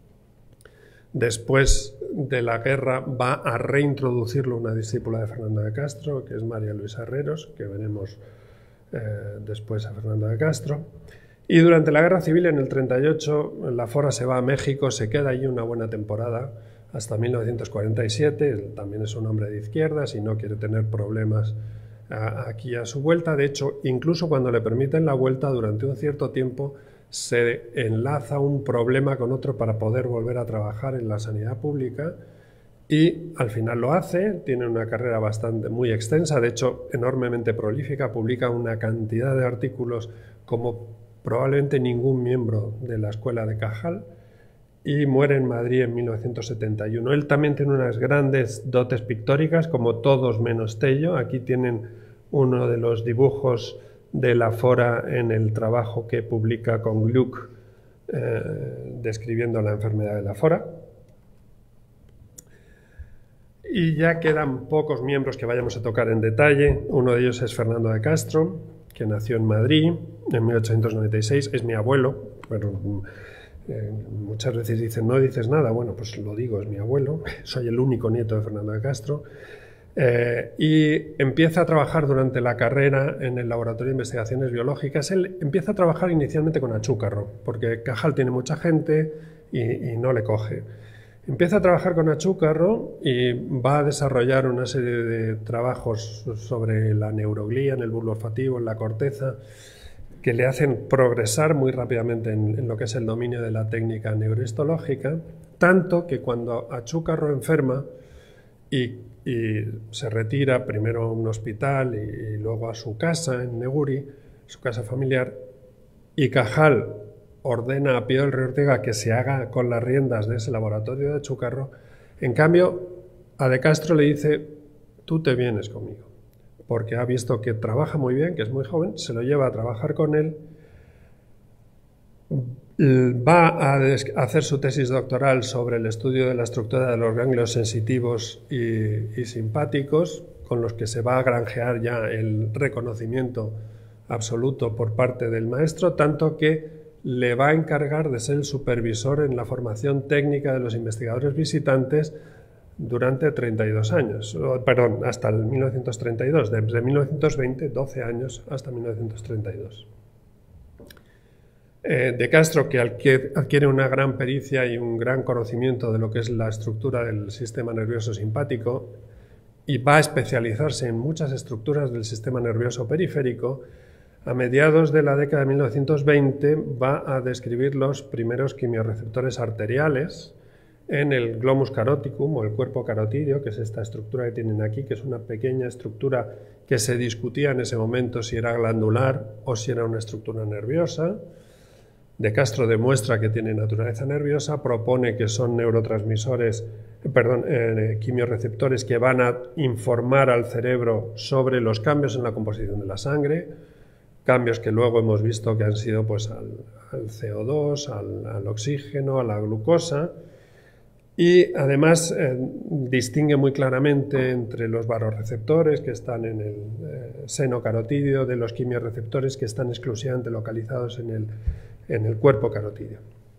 Después de la guerra va a reintroducirlo una discípula de Fernando de Castro, que es María Luisa Herreros, que veremos eh, después a Fernando de Castro. Y durante la Guerra Civil, en el treinta y ocho, Lafora se va a México, se queda allí una buena temporada, hasta mil novecientos cuarenta y siete, él también es un hombre de izquierdas y no quiere tener problemas a, aquí a su vuelta. De hecho, incluso cuando le permiten la vuelta, durante un cierto tiempo se enlaza un problema con otro para poder volver a trabajar en la sanidad pública, y al final lo hace. Tiene una carrera bastante muy extensa, de hecho enormemente prolífica, publica una cantidad de artículos como probablemente ningún miembro de la escuela de Cajal, y muere en Madrid en mil novecientos setenta y uno. Él también tiene unas grandes dotes pictóricas, como todos menos Tello. Aquí tienen uno de los dibujos de Lafora en el trabajo que publica con Gluck, eh, describiendo la enfermedad de Lafora. Y ya quedan pocos miembros que vayamos a tocar en detalle. Uno de ellos es Fernando de Castro, que nació en Madrid en mil ochocientos noventa y seis, es mi abuelo. Bueno, eh, muchas veces dicen, no dices nada, bueno, pues lo digo, es mi abuelo, soy el único nieto de Fernando de Castro. Eh, y empieza a trabajar durante la carrera en el Laboratorio de Investigaciones Biológicas. Él empieza a trabajar inicialmente con Achúcarro, porque Cajal tiene mucha gente y, y no le coge. Empieza a trabajar con Achúcarro y va a desarrollar una serie de trabajos sobre la neuroglía en el bulbo olfativo, en la corteza, que le hacen progresar muy rápidamente en, en lo que es el dominio de la técnica neurohistológica, tanto que cuando Achúcarro enferma y y se retira primero a un hospital y, y luego a su casa en Neguri, su casa familiar, y Cajal ordena a Pío del Rey Ortega que se haga con las riendas de ese laboratorio de Achúcarro. En cambio, a De Castro le dice, tú te vienes conmigo, porque ha visto que trabaja muy bien, que es muy joven, se lo lleva a trabajar con él, va a hacer su tesis doctoral sobre el estudio de la estructura de los ganglios sensitivos y, y simpáticos, con los que se va a granjear ya el reconocimiento absoluto por parte del maestro, tanto que le va a encargar de ser el supervisor en la formación técnica de los investigadores visitantes durante treinta y dos años, perdón, hasta el mil novecientos treinta y dos, desde mil novecientos veinte, doce años hasta mil novecientos treinta y dos. Eh, de Castro, que adquiere una gran pericia y un gran conocimiento de lo que es la estructura del sistema nervioso simpático y va a especializarse en muchas estructuras del sistema nervioso periférico, a mediados de la década de mil novecientos veinte va a describir los primeros quimiorreceptores arteriales en el glomus caroticum o el cuerpo carotídeo, que es esta estructura que tienen aquí, que es una pequeña estructura que se discutía en ese momento si era glandular o si era una estructura nerviosa. De Castro demuestra que tiene naturaleza nerviosa, propone que son neurotransmisores, perdón, eh, quimiorreceptores que van a informar al cerebro sobre los cambios en la composición de la sangre, cambios que luego hemos visto que han sido pues, al, al C O dos, al, al oxígeno, a la glucosa, y además eh, distingue muy claramente entre los barorreceptores que están en el eh, seno carotídeo de los quimiorreceptores que están exclusivamente localizados en el en el cuerpo carotídeo.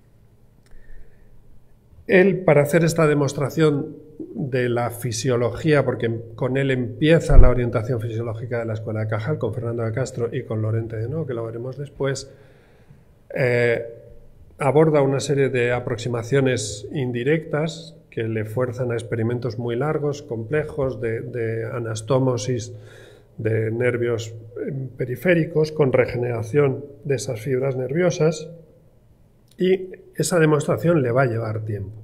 Él, para hacer esta demostración de la fisiología, porque con él empieza la orientación fisiológica de la Escuela de Cajal, con Fernando de Castro y con Lorente de No, que lo veremos después, eh, aborda una serie de aproximaciones indirectas que le fuerzan a experimentos muy largos, complejos, de, de anastomosis de nervios periféricos con regeneración de esas fibras nerviosas, y esa demostración le va a llevar tiempo.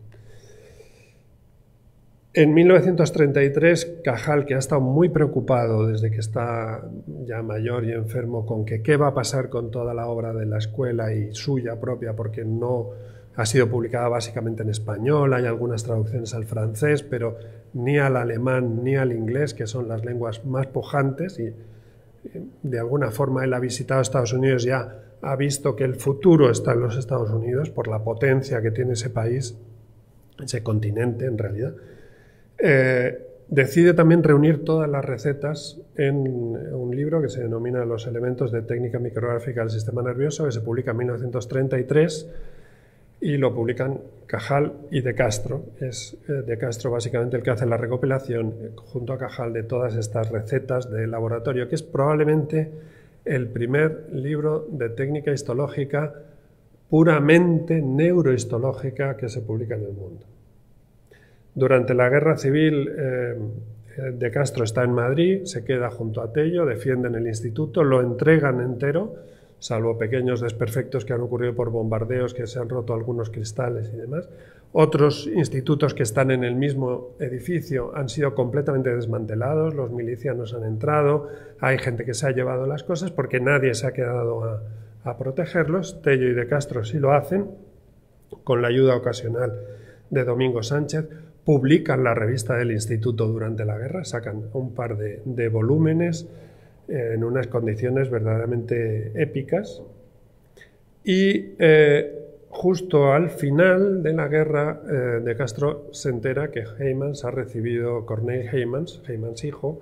En mil novecientos treinta y tres, Cajal, que ha estado muy preocupado desde que está ya mayor y enfermo con que qué va a pasar con toda la obra de la escuela y suya propia, porque no ha sido publicada básicamente en español, hay algunas traducciones al francés, pero ni al alemán ni al inglés, que son las lenguas más pujantes, y de alguna forma él ha visitado Estados Unidos, ya ha visto que el futuro está en los Estados Unidos por la potencia que tiene ese país, ese continente en realidad. Eh, decide también reunir todas las recetas en un libro que se denomina Los elementos de técnica micrográfica del sistema nervioso, que se publica en mil novecientos treinta y tres, y lo publican Cajal y De Castro. Es eh, De Castro básicamente el que hace la recopilación eh, junto a Cajal de todas estas recetas de laboratorio, que es probablemente el primer libro de técnica histológica puramente neurohistológica que se publica en el mundo. Durante la Guerra Civil, eh, De Castro está en Madrid, se queda junto a Tello, defienden el instituto, lo entregan entero, salvo pequeños desperfectos que han ocurrido por bombardeos, que se han roto algunos cristales y demás. Otros institutos que están en el mismo edificio han sido completamente desmantelados, los milicianos han entrado, hay gente que se ha llevado las cosas porque nadie se ha quedado a, a protegerlos. Tello y De Castro sí lo hacen, con la ayuda ocasional de Domingo Sánchez. Publican la revista del instituto durante la guerra, sacan un par de, de volúmenes en unas condiciones verdaderamente épicas, y eh, justo al final de la guerra eh, De Castro se entera que Heymans ha recibido, Corneille Heymans, Heymans hijo,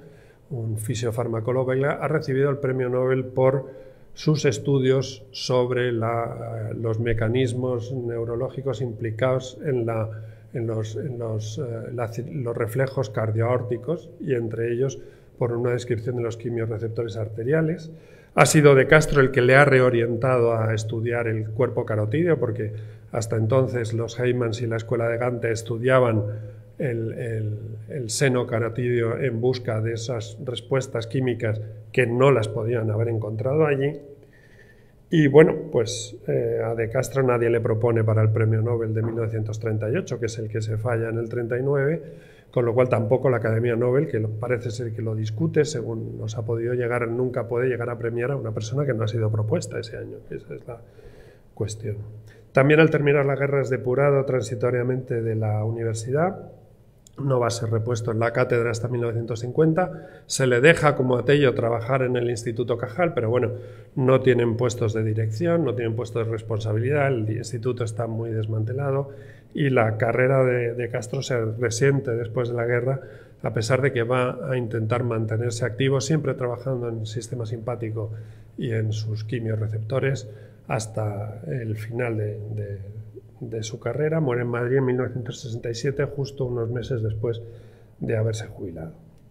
un fisiofarmacólogo belga, ha recibido el premio Nobel por sus estudios sobre la, los mecanismos neurológicos implicados en, la, en, los, en los, eh, la, los reflejos cardioaórticos, y entre ellos por una descripción de los quimiorreceptores arteriales. Ha sido De Castro el que le ha reorientado a estudiar el cuerpo carotídeo, porque hasta entonces los Heymans y la escuela de Gante estudiaban el, el, el seno carotídeo en busca de esas respuestas químicas que no las podían haber encontrado allí. Y bueno, pues eh, a De Castro nadie le propone para el premio Nobel de mil novecientos treinta y ocho, que es el que se falla en el treinta y nueve, con lo cual tampoco la Academia Nobel, que parece ser que lo discute, según nos ha podido llegar, nunca puede llegar a premiar a una persona que no ha sido propuesta ese año. Esa es la cuestión. También al terminar la guerra es depurado transitoriamente de la universidad. No va a ser repuesto en la cátedra hasta mil novecientos cincuenta. Se le deja como a Tello trabajar en el Instituto Cajal, pero bueno, no tienen puestos de dirección, no tienen puestos de responsabilidad, el instituto está muy desmantelado y la carrera de, de Castro se resiente después de la guerra, a pesar de que va a intentar mantenerse activo, siempre trabajando en el sistema simpático y en sus quimiorreceptores hasta el final de, de de su carrera. Muere en Madrid en mil novecientos sesenta y siete, justo unos meses después de haberse jubilado.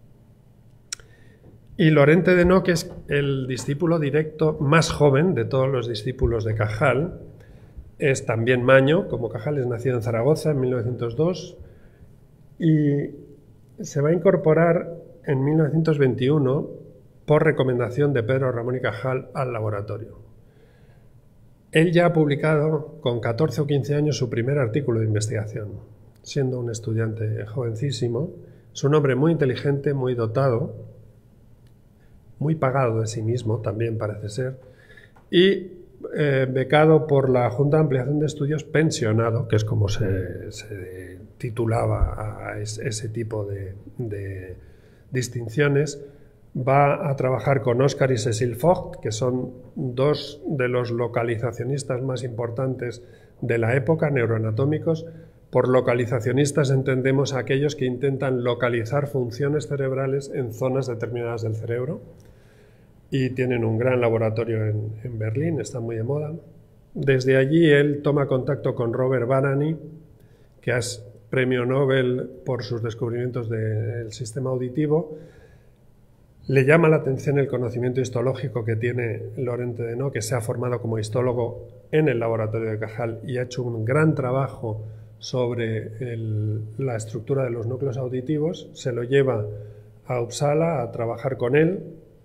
Y Lorente de Noc es el discípulo directo más joven de todos los discípulos de Cajal. Es también maño, como Cajal, es nacido en Zaragoza en mil novecientos dos y se va a incorporar en mil novecientos veintiuno por recomendación de Pedro Ramón y Cajal al laboratorio. Él ya ha publicado con catorce o quince años su primer artículo de investigación, siendo un estudiante jovencísimo. Es un hombre muy inteligente, muy dotado, muy pagado de sí mismo, también parece ser, y eh, becado por la Junta de Ampliación de Estudios, pensionado, que es como se, se titulaba a ese tipo de, de distinciones. Va a trabajar con Oscar y Cecil Vogt, que son dos de los localizacionistas más importantes de la época, neuroanatómicos. Por localizacionistas entendemos a aquellos que intentan localizar funciones cerebrales en zonas determinadas del cerebro, y tienen un gran laboratorio en, en Berlín, está muy de moda. Desde allí él toma contacto con Robert Bárány, que es premio Nobel por sus descubrimientos del sistema auditivo. Le llama la atención el conocimiento histológico que tiene Lorente de Noc, que se ha formado como histólogo en el laboratorio de Cajal y ha hecho un gran trabajo sobre el, la estructura de los núcleos auditivos. Se lo lleva a Uppsala a trabajar con él.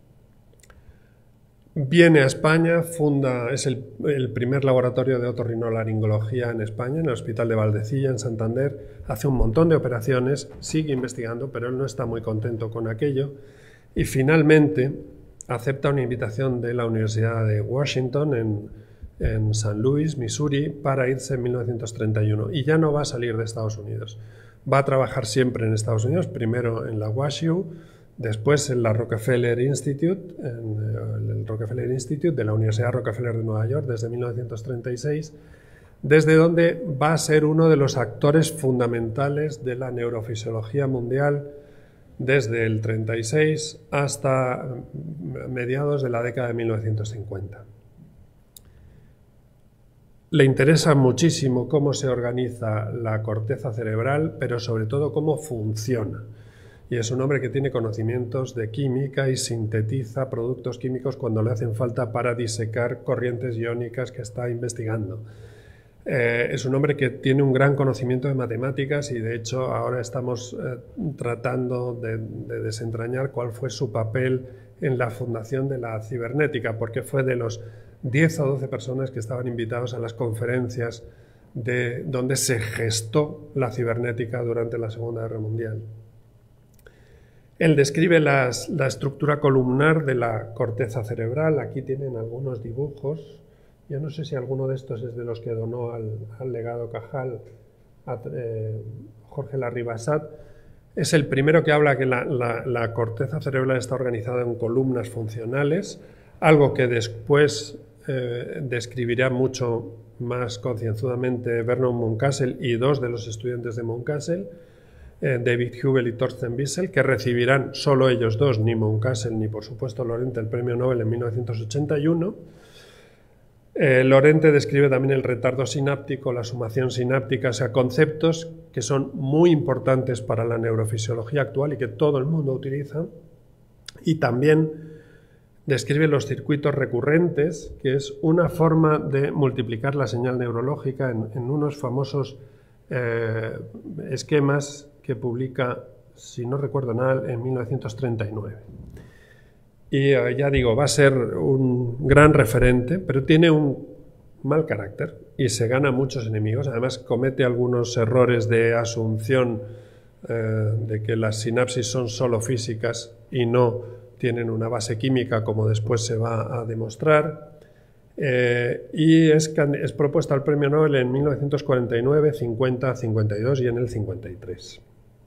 Viene a España, funda, es el, el primer laboratorio de otorrinolaringología en España, en el Hospital de Valdecilla, en Santander. Hace un montón de operaciones, sigue investigando, pero él no está muy contento con aquello. Y finalmente acepta una invitación de la Universidad de Washington en, en San Luis, Missouri, para irse en mil novecientos treinta y uno. Y ya no va a salir de Estados Unidos. Va a trabajar siempre en Estados Unidos, primero en la WashU, después en la Rockefeller Institute, en el Rockefeller Institute de la Universidad Rockefeller de Nueva York, desde mil novecientos treinta y seis, desde donde va a ser uno de los actores fundamentales de la neurofisiología mundial, desde el treinta y seis hasta mediados de la década de mil novecientos cincuenta. Le interesa muchísimo cómo se organiza la corteza cerebral, pero sobre todo cómo funciona. Y es un hombre que tiene conocimientos de química y sintetiza productos químicos cuando le hacen falta para disecar corrientes iónicas que está investigando. Eh, es un hombre que tiene un gran conocimiento de matemáticas y de hecho ahora estamos eh, tratando de, de desentrañar cuál fue su papel en la fundación de la cibernética, porque fue de los diez o doce personas que estaban invitados a las conferencias de, donde se gestó la cibernética durante la Segunda Guerra Mundial. Él describe las, la estructura columnar de la corteza cerebral. Aquí tienen algunos dibujos. Yo no sé si alguno de estos es de los que donó al, al legado Cajal a eh, Jorge Larribasat. Es el primero que habla que la, la, la corteza cerebral está organizada en columnas funcionales, algo que después eh, describirá mucho más concienzudamente Vernon Mountcastle y dos de los estudiantes de Mountcastle. eh, David Hubel y Thorsten Wiesel, que recibirán solo ellos dos, ni Mountcastle ni por supuesto Lorente, el premio Nobel en mil novecientos ochenta y uno. Eh, Lorente describe también el retardo sináptico, la sumación sináptica, o sea, conceptos que son muy importantes para la neurofisiología actual y que todo el mundo utiliza. Y también describe los circuitos recurrentes, que es una forma de multiplicar la señal neurológica en, en unos famosos eh, esquemas que publica, si no recuerdo mal, en mil novecientos treinta y nueve. Y eh, ya digo, va a ser un gran referente, pero tiene un mal carácter y se gana muchos enemigos. Además, comete algunos errores de asunción eh, de que las sinapsis son solo físicas y no tienen una base química, como después se va a demostrar. Eh, y es, es propuesto al premio Nobel en mil novecientos cuarenta y nueve, cincuenta, cincuenta y dos y en el cincuenta y tres.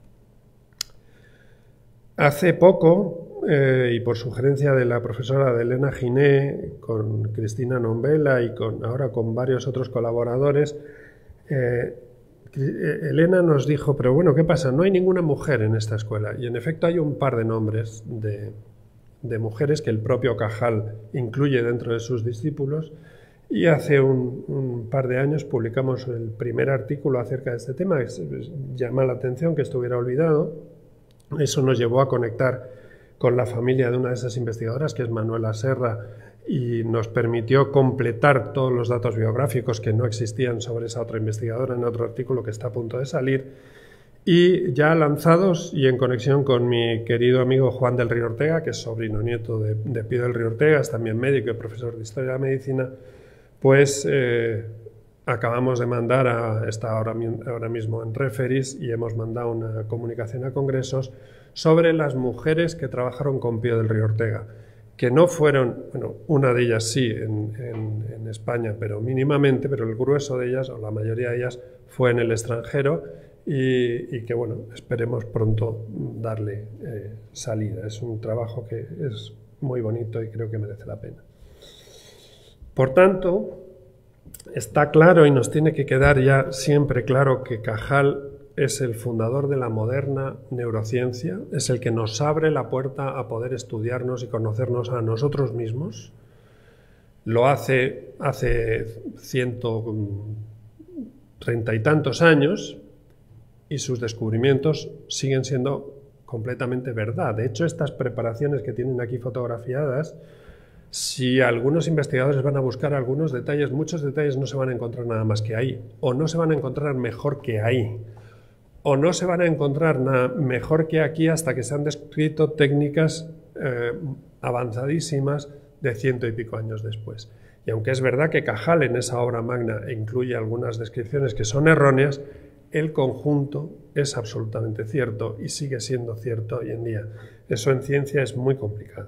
Hace poco, eh, y por sugerencia de la profesora Elena Giné, con Cristina Nombela y con, ahora con varios otros colaboradores, eh, Elena nos dijo, pero bueno, ¿qué pasa? No hay ninguna mujer en esta escuela. Y en efecto hay un par de nombres de, de mujeres que el propio Cajal incluye dentro de sus discípulos. Y hace un, un par de años publicamos el primer artículo acerca de este tema, que llama la atención que estuviera olvidado. Eso nos llevó a conectar con la familia de una de esas investigadoras, que es Manuela Serra, y nos permitió completar todos los datos biográficos que no existían sobre esa otra investigadora en otro artículo que está a punto de salir. Y ya lanzados y en conexión con mi querido amigo Juan del Río Ortega, que es sobrino nieto de, de Pío del Río Ortega, es también médico y profesor de Historia de la Medicina, pues eh, acabamos de mandar, a, está ahora, ahora mismo en Referis, y hemos mandado una comunicación a congresos sobre las mujeres que trabajaron con Pío del Río Ortega, que no fueron, bueno, una de ellas sí en, en, en España, pero mínimamente, pero el grueso de ellas, o la mayoría de ellas, fue en el extranjero, y, y que, bueno, esperemos pronto darle eh, salida. Es un trabajo que es muy bonito y creo que merece la pena. Por tanto, está claro y nos tiene que quedar ya siempre claro que Cajal es el fundador de la moderna neurociencia, es el que nos abre la puerta a poder estudiarnos y conocernos a nosotros mismos. Lo hace hace ciento treinta y tantos años y sus descubrimientos siguen siendo completamente verdad. De hecho, estas preparaciones que tienen aquí fotografiadas, si algunos investigadores van a buscar algunos detalles, muchos detalles no se van a encontrar nada más que ahí, o no se van a encontrar mejor que ahí, o no se van a encontrar nada mejor que aquí hasta que se han descrito técnicas eh, avanzadísimas de ciento y pico años después. Y aunque es verdad que Cajal en esa obra magna incluye algunas descripciones que son erróneas, el conjunto es absolutamente cierto y sigue siendo cierto hoy en día. Eso en ciencia es muy complicado.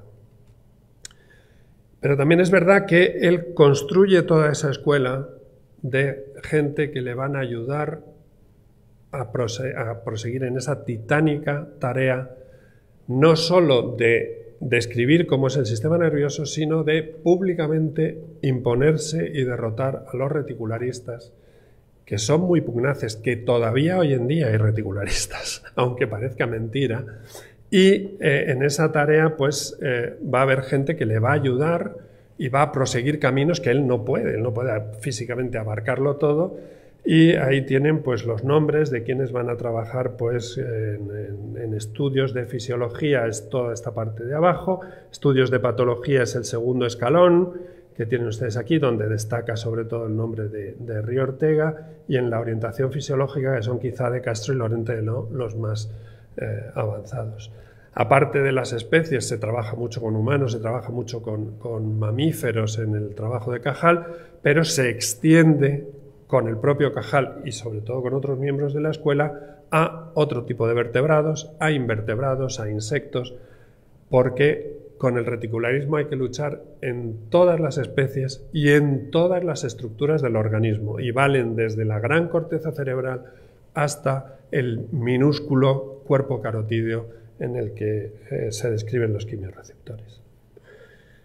Pero también es verdad que él construye toda esa escuela de gente que le van a ayudar a, prose a proseguir en esa titánica tarea, no solo de describir cómo es el sistema nervioso, sino de públicamente imponerse y derrotar a los reticularistas, que son muy pugnaces, que todavía hoy en día hay reticularistas, aunque parezca mentira. Y eh, en esa tarea pues eh, va a haber gente que le va a ayudar y va a proseguir caminos que él no puede, él no puede físicamente abarcarlo todo, y ahí tienen pues los nombres de quienes van a trabajar pues en, en, en estudios de fisiología, es toda esta parte de abajo, estudios de patología es el segundo escalón que tienen ustedes aquí, donde destaca sobre todo el nombre de, de Río Ortega, y en la orientación fisiológica, que son quizá de Castro y Lorente, ¿no?, los más Eh, avanzados. Aparte de las especies, se trabaja mucho con humanos, se trabaja mucho con, con mamíferos en el trabajo de Cajal, pero se extiende con el propio Cajal y sobre todo con otros miembros de la escuela a otro tipo de vertebrados, a invertebrados, a insectos, porque con el reticularismo hay que luchar en todas las especies y en todas las estructuras del organismo, y valen desde la gran corteza cerebral hasta el minúsculo cuerpo carotídeo en el que eh, se describen los quimiorreceptores.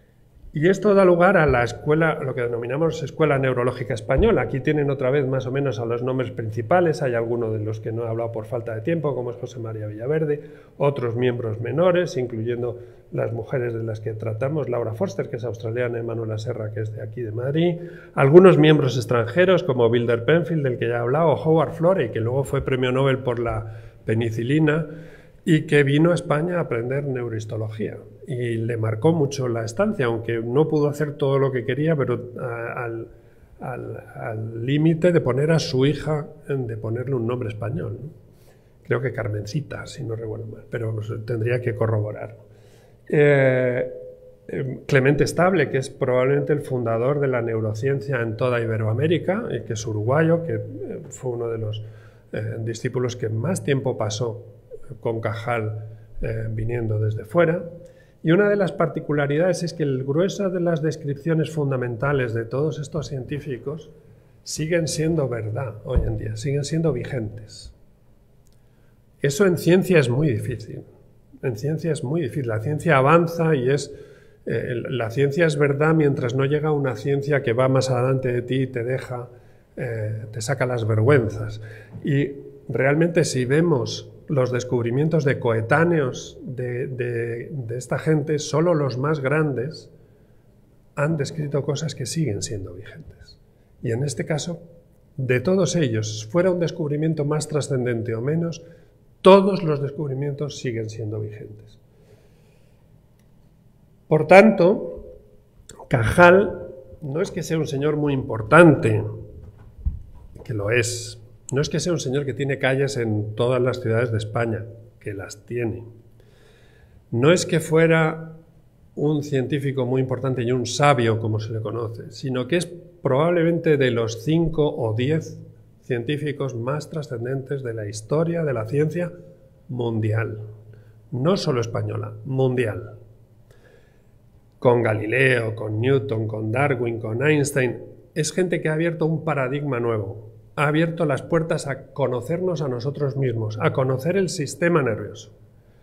Y esto da lugar a la escuela, lo que denominamos Escuela Neurológica Española. Aquí tienen otra vez más o menos a los nombres principales, hay algunos de los que no he hablado por falta de tiempo, como es José María Villaverde, otros miembros menores, incluyendo las mujeres de las que tratamos, Laura Forster, que es australiana, y Manuela Serra, que es de aquí de Madrid, algunos miembros extranjeros, como Wilder Penfield, del que ya he hablado, o Howard Florey, que luego fue premio Nobel por la penicilina, y que vino a España a aprender neurohistología. Y le marcó mucho la estancia, aunque no pudo hacer todo lo que quería, pero a, al al límite de poner a su hija, de ponerle un nombre español, ¿no? Creo que Carmencita, si no recuerdo mal, pero pues, tendría que corroborar. Eh, Clemente Estable, que es probablemente el fundador de la neurociencia en toda Iberoamérica, y que es uruguayo, que fue uno de los eh, discípulos que más tiempo pasó con Cajal eh, viniendo desde fuera. Y una de las particularidades es que el grueso de las descripciones fundamentales de todos estos científicos siguen siendo verdad hoy en día, siguen siendo vigentes. Eso en ciencia es muy difícil. En ciencia es muy difícil. La ciencia avanza y es... Eh, la ciencia es verdad mientras no llega una ciencia que va más adelante de ti y te deja, eh, te saca las vergüenzas. Y realmente si vemos los descubrimientos de coetáneos de, de, de esta gente, solo los más grandes han descrito cosas que siguen siendo vigentes. Y en este caso, de todos ellos, fuera un descubrimiento más trascendente o menos, todos los descubrimientos siguen siendo vigentes. Por tanto, Cajal no es que sea un señor muy importante, que lo es. No es que sea un señor que tiene calles en todas las ciudades de España, que las tiene. No es que fuera un científico muy importante y un sabio, como se le conoce, sino que es probablemente de los cinco o diez científicos más trascendentes de la historia de la ciencia mundial. No solo española, mundial. Con Galileo, con Newton, con Darwin, con Einstein. Es gente que ha abierto un paradigma nuevo. Ha abierto las puertas a conocernos a nosotros mismos, a conocer el sistema nervioso.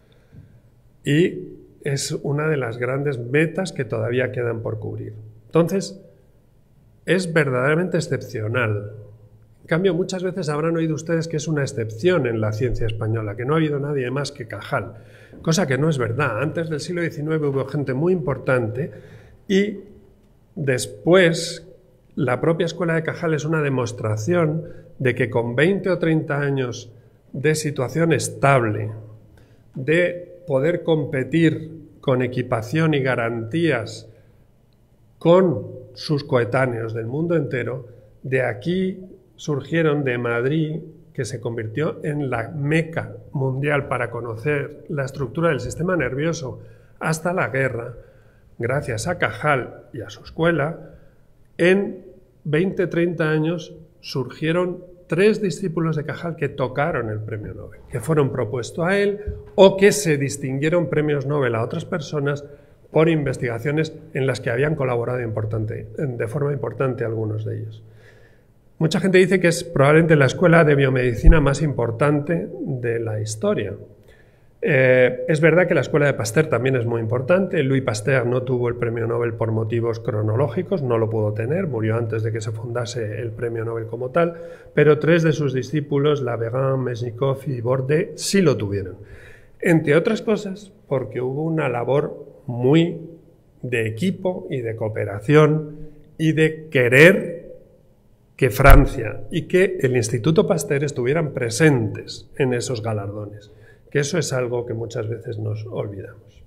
Y es una de las grandes metas que todavía quedan por cubrir. Entonces, es verdaderamente excepcional. En cambio, muchas veces habrán oído ustedes que es una excepción en la ciencia española, que no ha habido nadie más que Cajal, cosa que no es verdad. Antes del siglo diecinueve hubo gente muy importante y después... La propia Escuela de Cajal es una demostración de que con veinte o treinta años de situación estable, de poder competir con equipación y garantías con sus coetáneos del mundo entero, de aquí surgieron de Madrid, que se convirtió en la meca mundial para conocer la estructura del sistema nervioso hasta la guerra, gracias a Cajal y a su escuela. En veinte o treinta años surgieron tres discípulos de Cajal que tocaron el premio Nobel, que fueron propuestos a él o que se distinguieron premios Nobel a otras personas por investigaciones en las que habían colaborado importante, de forma importante algunos de ellos. Mucha gente dice que es probablemente la escuela de biomedicina más importante de la historia. Eh, es verdad que la escuela de Pasteur también es muy importante. Louis Pasteur no tuvo el premio Nobel por motivos cronológicos, no lo pudo tener, murió antes de que se fundase el premio Nobel como tal, pero tres de sus discípulos, Laveran, Mesnikov y Bordet, sí lo tuvieron. Entre otras cosas, porque hubo una labor muy de equipo y de cooperación y de querer que Francia y que el Instituto Pasteur estuvieran presentes en esos galardones, que eso es algo que muchas veces nos olvidamos.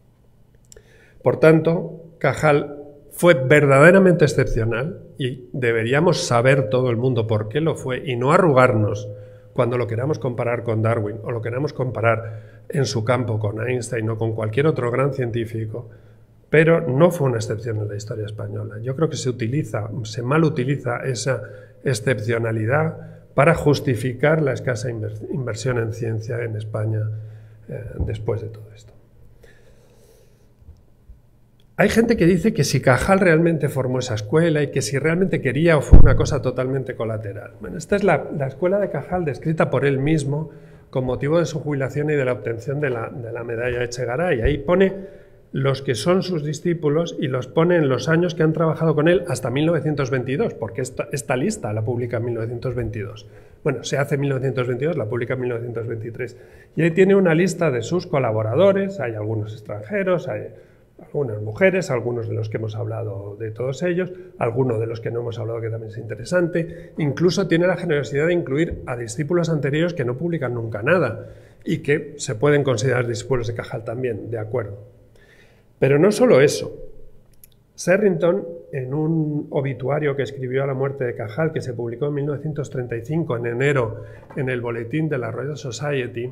Por tanto, Cajal fue verdaderamente excepcional y deberíamos saber todo el mundo por qué lo fue y no arrugarnos cuando lo queramos comparar con Darwin o lo queramos comparar en su campo con Einstein o con cualquier otro gran científico, pero no fue una excepción en la historia española. Yo creo que se utiliza, se mal utiliza esa excepcionalidad para justificar la escasa inversión en ciencia en España eh, después de todo esto. Hay gente que dice que si Cajal realmente formó esa escuela y que si realmente quería o fue una cosa totalmente colateral. Bueno, esta es la, la escuela de Cajal descrita por él mismo con motivo de su jubilación y de la obtención de la, de la medalla Echegaray. Ahí pone los que son sus discípulos y los pone en los años que han trabajado con él hasta mil novecientos veintidós, porque esta, esta lista la publica en mil novecientos veintidós. Bueno, se hace en mil novecientos veintidós, la publica en mil novecientos veintitrés. Y ahí tiene una lista de sus colaboradores, hay algunos extranjeros, hay algunas mujeres, algunos de los que hemos hablado de todos ellos, algunos de los que no hemos hablado que también es interesante. Incluso tiene la generosidad de incluir a discípulos anteriores que no publican nunca nada y que se pueden considerar discípulos de Cajal también, de acuerdo. Pero no solo eso. Sherrington, en un obituario que escribió a la muerte de Cajal, que se publicó en mil novecientos treinta y cinco, en enero, en el boletín de la Royal Society,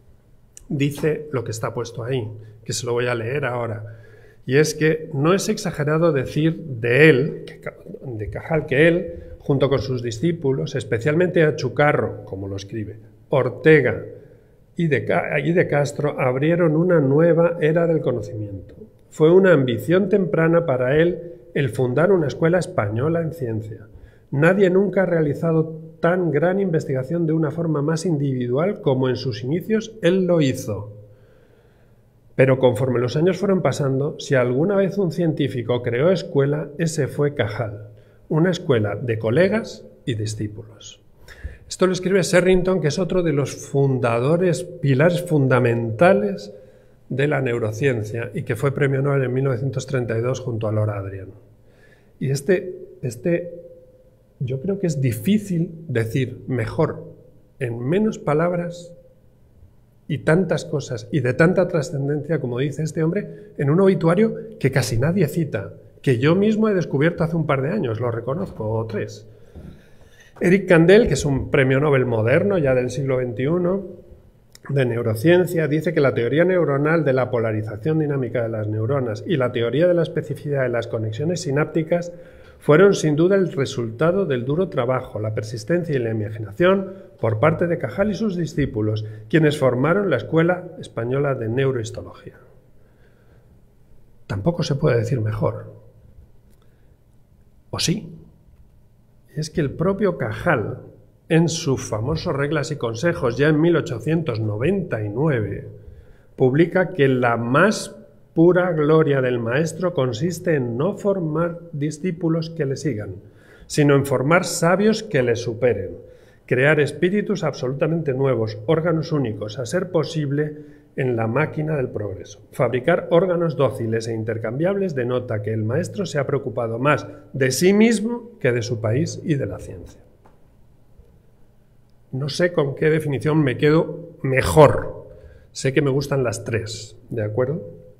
dice lo que está puesto ahí, que se lo voy a leer ahora. Y es que no es exagerado decir de él, de Cajal, que él, junto con sus discípulos, especialmente a Chucarro, como lo escribe, Ortega y de, y de Castro, abrieron una nueva era del conocimiento. Fue una ambición temprana para él el fundar una escuela española en ciencia. Nadie nunca ha realizado tan gran investigación de una forma más individual como en sus inicios él lo hizo. Pero conforme los años fueron pasando, si alguna vez un científico creó escuela, ese fue Cajal, una escuela de colegas y discípulos. Esto lo escribe Sherrington, que es otro de los fundadores, pilares fundamentales de la neurociencia y que fue premio Nobel en mil novecientos treinta y dos junto a Lord Adrian. Y este, este, yo creo que es difícil decir mejor en menos palabras y tantas cosas y de tanta trascendencia como dice este hombre en un obituario que casi nadie cita, que yo mismo he descubierto hace un par de años, lo reconozco, o tres. Eric Kandel, que es un premio Nobel moderno ya del siglo veintiuno, de neurociencia, dice que la teoría neuronal de la polarización dinámica de las neuronas y la teoría de la especificidad de las conexiones sinápticas fueron sin duda el resultado del duro trabajo, la persistencia y la imaginación por parte de Cajal y sus discípulos, quienes formaron la Escuela Española de Neurohistología. Tampoco se puede decir mejor. ¿O sí? Es que el propio Cajal, en sus famosos Reglas y Consejos, ya en mil ochocientos noventa y nueve, publica que la más pura gloria del maestro consiste en no formar discípulos que le sigan, sino en formar sabios que le superen, crear espíritus absolutamente nuevos, órganos únicos, a ser posible en la máquina del progreso. Fabricar órganos dóciles e intercambiables denota que el maestro se ha preocupado más de sí mismo que de su país y de la ciencia. No sé con qué definición me quedo mejor. Sé que me gustan las tres, ¿de acuerdo?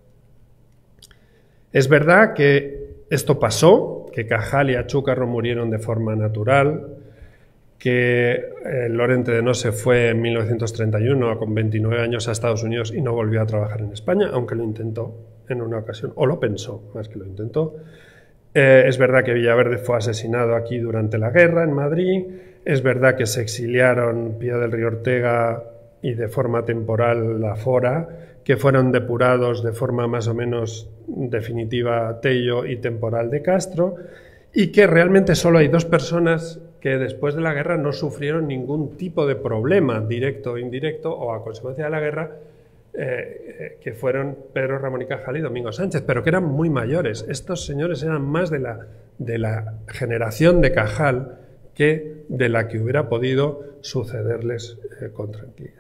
Es verdad que esto pasó, que Cajal y Achúcarro murieron de forma natural, que eh, Lorente de No se fue en mil novecientos treinta y uno con veintinueve años a Estados Unidos y no volvió a trabajar en España, aunque lo intentó en una ocasión, o lo pensó, más que lo intentó. Eh, es verdad que Villaverde fue asesinado aquí durante la guerra en Madrid, es verdad que se exiliaron Pío del Río Ortega y de forma temporal la Fora, que fueron depurados de forma más o menos definitiva Tello y temporal de Castro, y que realmente solo hay dos personas que después de la guerra no sufrieron ningún tipo de problema, directo o indirecto, o a consecuencia de la guerra, eh, que fueron Pedro Ramón y Cajal y Domingo Sánchez, pero que eran muy mayores. Estos señores eran más de la, de la generación de Cajal que de la que hubiera podido sucederles eh, con tranquilidad.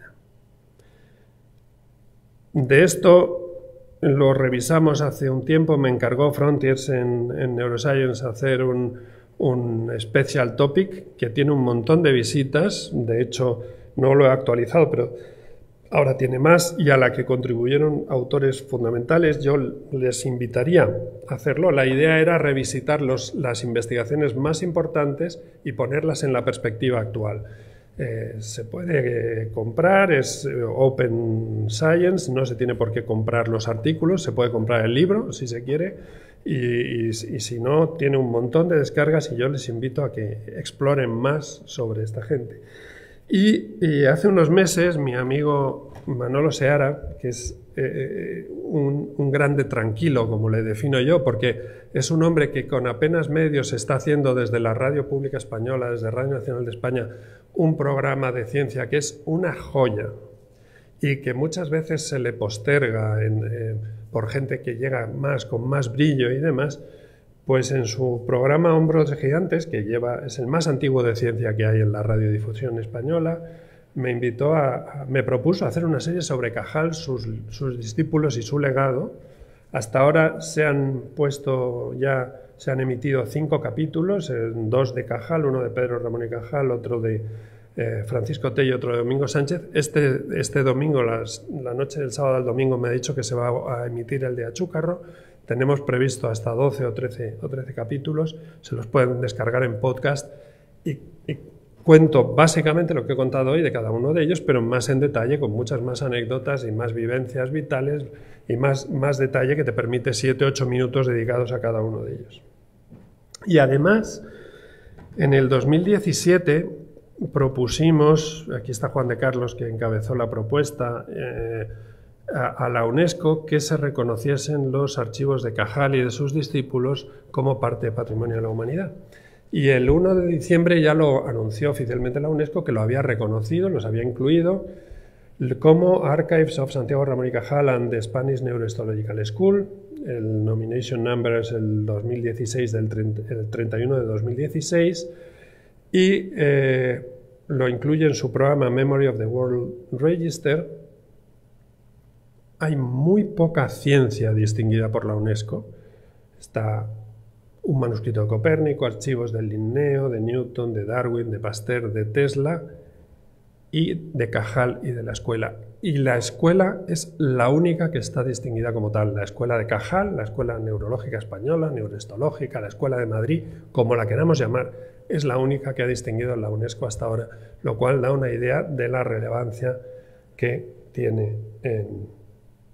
De esto lo revisamos hace un tiempo, me encargó Frontiers en, en Neuroscience hacer un, un special topic que tiene un montón de visitas, de hecho no lo he actualizado, pero ahora tiene más, y a la que contribuyeron autores fundamentales. Yo les invitaría a hacerlo. La idea era revisitar los, las investigaciones más importantes y ponerlas en la perspectiva actual. Eh, se puede eh, comprar, es eh, Open Science, no se tiene por qué comprar los artículos, se puede comprar el libro si se quiere, y, y, y si no, tiene un montón de descargas y yo les invito a que exploren más sobre esta gente. Y, y hace unos meses mi amigo Manolo Seara, que es eh, un, un grande tranquilo, como le defino yo, porque es un hombre que con apenas medios está haciendo desde la Radio Pública Española, desde Radio Nacional de España, un programa de ciencia que es una joya y que muchas veces se le posterga en, eh, por gente que llega más, con más brillo y demás, pues en su programa Hombros de Gigantes, que lleva, es el más antiguo de ciencia que hay en la radiodifusión española, me invitó a, a me propuso hacer una serie sobre Cajal, sus, sus discípulos y su legado. Hasta ahora se han puesto ya, se han emitido cinco capítulos, dos de Cajal, uno de Pedro Ramón y Cajal, otro de eh, Francisco Tello, otro de Domingo Sánchez. Este, este domingo, las, la noche del sábado al domingo, me ha dicho que se va a emitir el de Achúcarro. Tenemos previsto hasta doce o trece, o trece capítulos, se los pueden descargar en podcast y, y cuento básicamente lo que he contado hoy de cada uno de ellos, pero más en detalle, con muchas más anécdotas y más vivencias vitales y más, más detalle que te permite siete u ocho minutos dedicados a cada uno de ellos. Y además, en el dos mil diecisiete propusimos, aquí está Juan de Carlos que encabezó la propuesta, eh, a la UNESCO que se reconociesen los archivos de Cajal y de sus discípulos como parte de Patrimonio de la Humanidad. Y el uno de diciembre ya lo anunció oficialmente la UNESCO, que lo había reconocido, los había incluido como Archives of Santiago Ramón y Cajal and the Spanish Neurohistological School. El nomination number es el dos mil dieciséis, del el treinta y uno de dos mil dieciséis, y eh, lo incluye en su programa Memory of the World Register. Hay muy poca ciencia distinguida por la UNESCO. Está un manuscrito de Copérnico, archivos de Linneo, de Newton, de Darwin, de Pasteur, de Tesla y de Cajal y de la escuela. Y la escuela es la única que está distinguida como tal. La escuela de Cajal, la escuela neurológica española, neurohistológica, la escuela de Madrid, como la queramos llamar, es la única que ha distinguido la UNESCO hasta ahora, lo cual da una idea de la relevancia que tiene en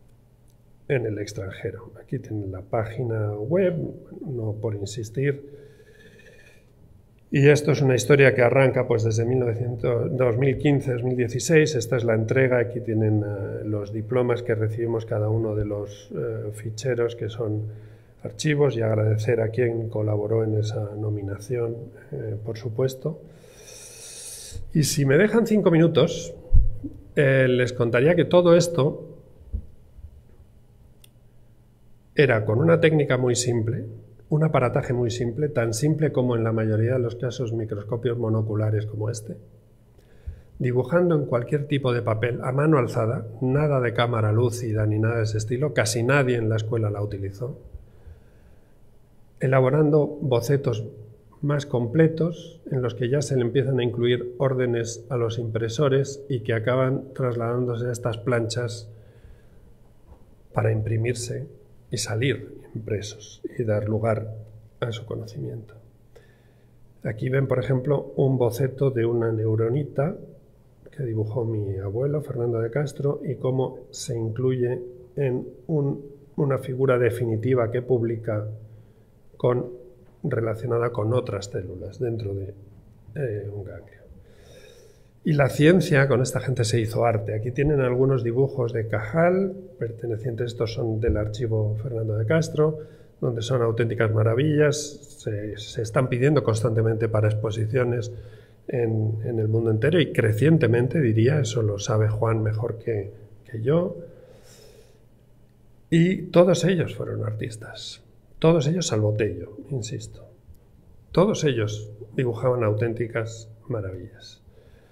en el extranjero. Aquí tienen la página web, no por insistir. Y esto es una historia que arranca pues desde dos mil quince a dos mil dieciséis. Esta es la entrega. Aquí tienen uh, los diplomas que recibimos cada uno de los uh, ficheros, que son archivos, y agradecer a quien colaboró en esa nominación, eh, por supuesto. Y si me dejan cinco minutos, eh, les contaría que todo esto era con una técnica muy simple, un aparataje muy simple, tan simple como en la mayoría de los casos microscopios monoculares como este, dibujando en cualquier tipo de papel a mano alzada, nada de cámara lúcida ni nada de ese estilo, casi nadie en la escuela la utilizó, elaborando bocetos más completos en los que ya se le empiezan a incluir órdenes a los impresores y que acaban trasladándose a estas planchas para imprimirse y salir impresos y dar lugar a su conocimiento. Aquí ven, por ejemplo, un boceto de una neuronita que dibujó mi abuelo, Fernando de Castro, y cómo se incluye en un, una figura definitiva que publica con, relacionada con otras células dentro de eh, un ganglio. Y la ciencia, con esta gente se hizo arte. Aquí tienen algunos dibujos de Cajal, pertenecientes, estos son del archivo Fernando de Castro, donde son auténticas maravillas, se, se están pidiendo constantemente para exposiciones en, en el mundo entero y crecientemente, diría, eso lo sabe Juan mejor que, que yo. Y todos ellos fueron artistas, todos ellos salvo Tello, insisto. Todos ellos dibujaban auténticas maravillas.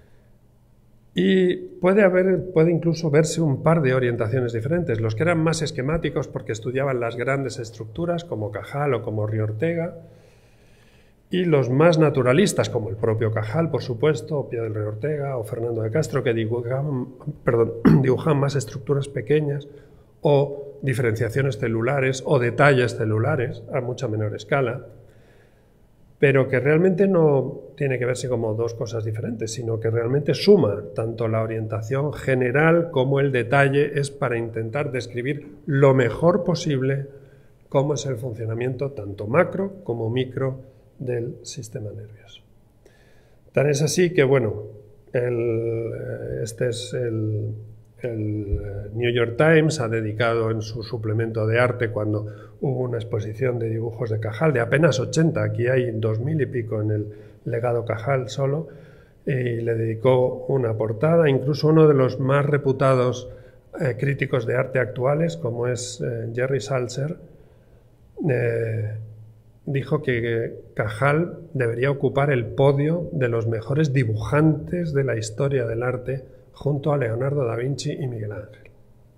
Y puede haber, puede incluso verse un par de orientaciones diferentes. Los que eran más esquemáticos porque estudiaban las grandes estructuras, como Cajal o como Río Ortega, y los más naturalistas, como el propio Cajal, por supuesto, o Pío del Río Ortega o Fernando de Castro, que dibujaban, perdón, dibujaban más estructuras pequeñas o diferenciaciones celulares o detalles celulares a mucha menor escala, pero que realmente no tiene que verse como dos cosas diferentes, sino que realmente suma tanto la orientación general como el detalle, es para intentar describir lo mejor posible cómo es el funcionamiento tanto macro como micro del sistema nervioso. Tan es así que, bueno, el, este es el, el New York Times, ha dedicado en su suplemento de arte, cuando hubo una exposición de dibujos de Cajal, de apenas ochenta, aquí hay dos mil y pico en el legado Cajal solo, y le dedicó una portada. Incluso uno de los más reputados eh, críticos de arte actuales, como es eh, Jerry Salzer, eh, dijo que Cajal debería ocupar el podio de los mejores dibujantes de la historia del arte, junto a Leonardo da Vinci y Miguel Ángel.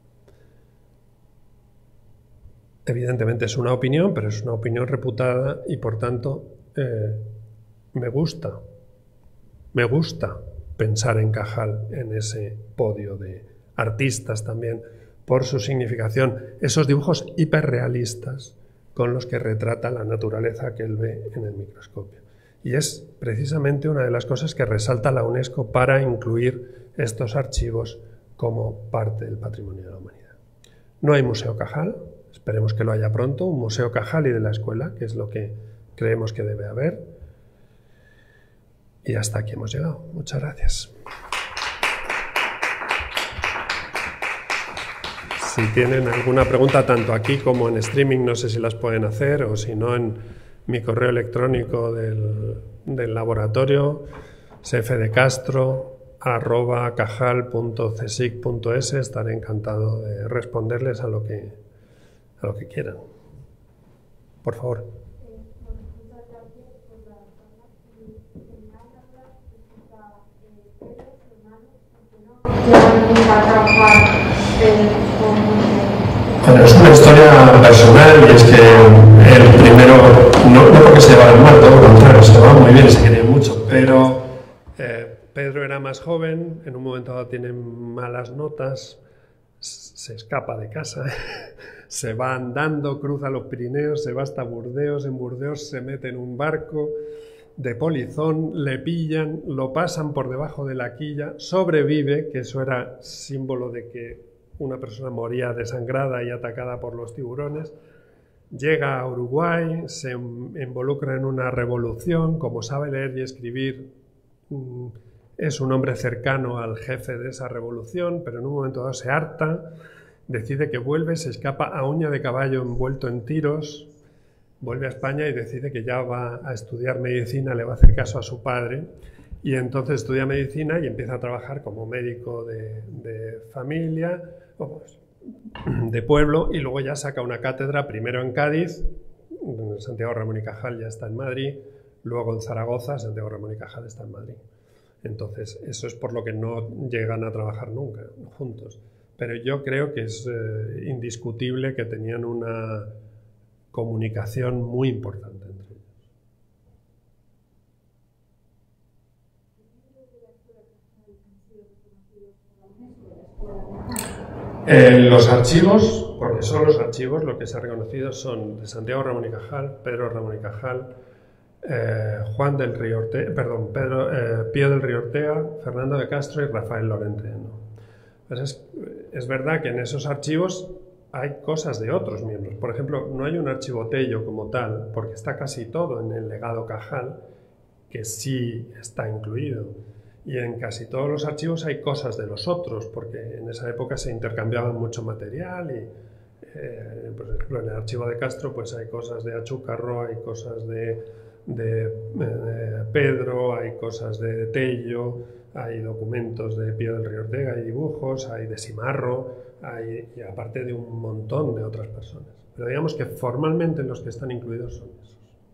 Evidentemente es una opinión, pero es una opinión reputada y por tanto eh, me gusta, me gusta pensar en Cajal en ese podio de artistas también, por su significación, esos dibujos hiperrealistas con los que retrata la naturaleza que él ve en el microscopio. Y es precisamente una de las cosas que resalta la UNESCO para incluir estos archivos como parte del patrimonio de la humanidad. No hay Museo Cajal, esperemos que lo haya pronto, un Museo Cajal y de la escuela, que es lo que creemos que debe haber. Y hasta aquí hemos llegado. Muchas gracias. Si tienen alguna pregunta, tanto aquí como en streaming, no sé si las pueden hacer, o si no, en mi correo electrónico del, del laboratorio, cfdecastro arroba cajal punto csic punto es, estaré encantado de responderles a lo que, a lo que quieran. Por favor. Bueno, es una historia personal y es que el primero, no, no porque se llevaran mal, todo lo contrario, se llevaban muy bien, se querían mucho, pero eh, Pedro era más joven, en un momento dado tiene malas notas, se escapa de casa, se va andando, cruza los Pirineos, se va hasta Burdeos, en Burdeos se mete en un barco de polizón, le pillan, lo pasan por debajo de la quilla, sobrevive, que eso era símbolo de que una persona moría desangrada y atacada por los tiburones, llega a Uruguay, se involucra en una revolución, como sabe leer y escribir, es un hombre cercano al jefe de esa revolución, pero en un momento dado se harta, decide que vuelve, se escapa a uña de caballo envuelto en tiros, vuelve a España y decide que ya va a estudiar medicina, le va a hacer caso a su padre, y entonces estudia medicina y empieza a trabajar como médico de, de familia, de pueblo, y luego ya saca una cátedra, primero en Cádiz, Santiago Ramón y Cajal ya está en Madrid, luego en Zaragoza, Santiago Ramón y Cajal está en Madrid. Entonces, eso es por lo que no llegan a trabajar nunca juntos. Pero yo creo que es eh, indiscutible que tenían una comunicación muy importante entre ellos. Eh, los archivos, porque son los archivos, lo que se ha reconocido son de Santiago Ramón y Cajal, Pedro Ramón y Cajal, eh, Juan del Río Ortega, perdón, Pedro, eh, Pío del Río Ortega, Fernando de Castro y Rafael Lorente. Pues es, es verdad que en esos archivos hay cosas de otros miembros. Por ejemplo, no hay un archivo Tello como tal, porque está casi todo en el legado Cajal, que sí está incluido. Y en casi todos los archivos hay cosas de los otros, porque en esa época se intercambiaban mucho material y, eh, por ejemplo, en el archivo de Castro pues hay cosas de Achúcarro, hay cosas de, de, de Pedro, hay cosas de Tello, hay documentos de Pío del Río Ortega, hay dibujos, hay de Simarro, hay, y aparte de un montón de otras personas. Pero digamos que formalmente los que están incluidos son esos.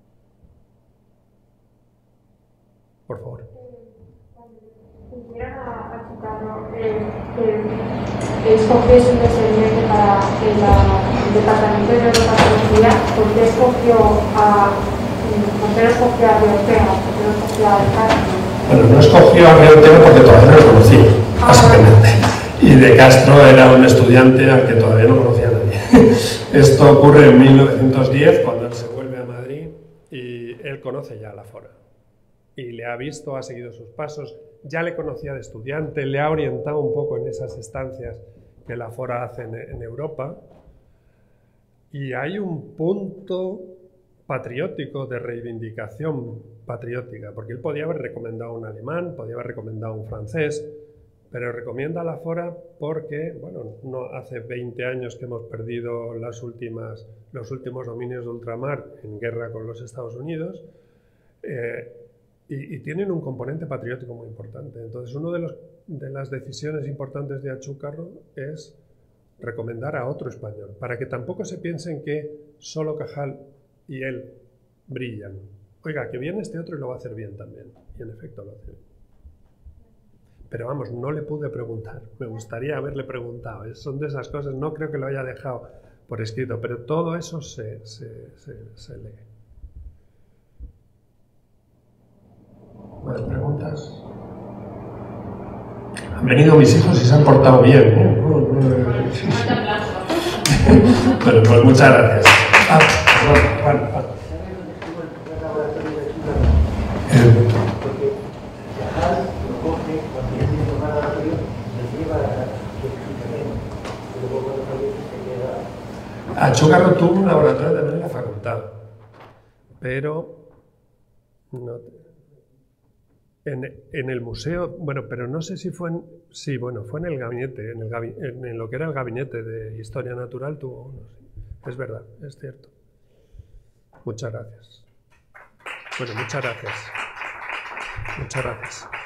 Por favor. Quisiera a Achúcarro eh, que escogió su descendiente para el, el departamento de neuropatología, ¿por qué escogió a ¿por qué no escogió a Río Ortega? ¿Por qué no escogió a Castro? Bueno, no escogió a Río Ortega porque todavía no lo conocía, ah, básicamente. Y de Castro era un estudiante al que todavía no conocía a nadie. Esto ocurre en mil novecientos diez, cuando él se vuelve a Madrid y él conoce ya a la Fora. Y le ha visto, ha seguido sus pasos, ya le conocía de estudiante, le ha orientado un poco en esas estancias que la Fora hace en, en Europa. Y hay un punto patriótico, de reivindicación patriótica, porque él podía haber recomendado un alemán, podía haber recomendado un francés, pero recomienda a la Fora porque, bueno, no hace veinte años que hemos perdido las últimas, los últimos dominios de ultramar en guerra con los Estados Unidos, eh, y, y tienen un componente patriótico muy importante. Entonces, una de, los, de las decisiones importantes de Achúcarro es recomendar a otro español, para que tampoco se piensen que solo Cajal y él brillan. Oiga, que viene este otro y lo va a hacer bien también. Y en efecto lo hace bien. Pero vamos, no le pude preguntar. Me gustaría haberle preguntado. Son de esas cosas, no creo que lo haya dejado por escrito, pero todo eso se, se, se, se lee. ¿Más preguntas? Han venido mis hijos y se han portado bien, ¿eh? Bueno, pues muchas gracias. Ah, perdón, Juan, Juan. Eh, Achúcarro tuvo un laboratorio también en la facultad, pero no, en, en el museo, bueno, pero no sé si fue en, sí, bueno, fue en el gabinete, en, el gabi, en, en lo que era el gabinete de Historia Natural tuvo uno, sí. Es verdad, es cierto. Muchas gracias. Bueno, muchas gracias. Muchas gracias.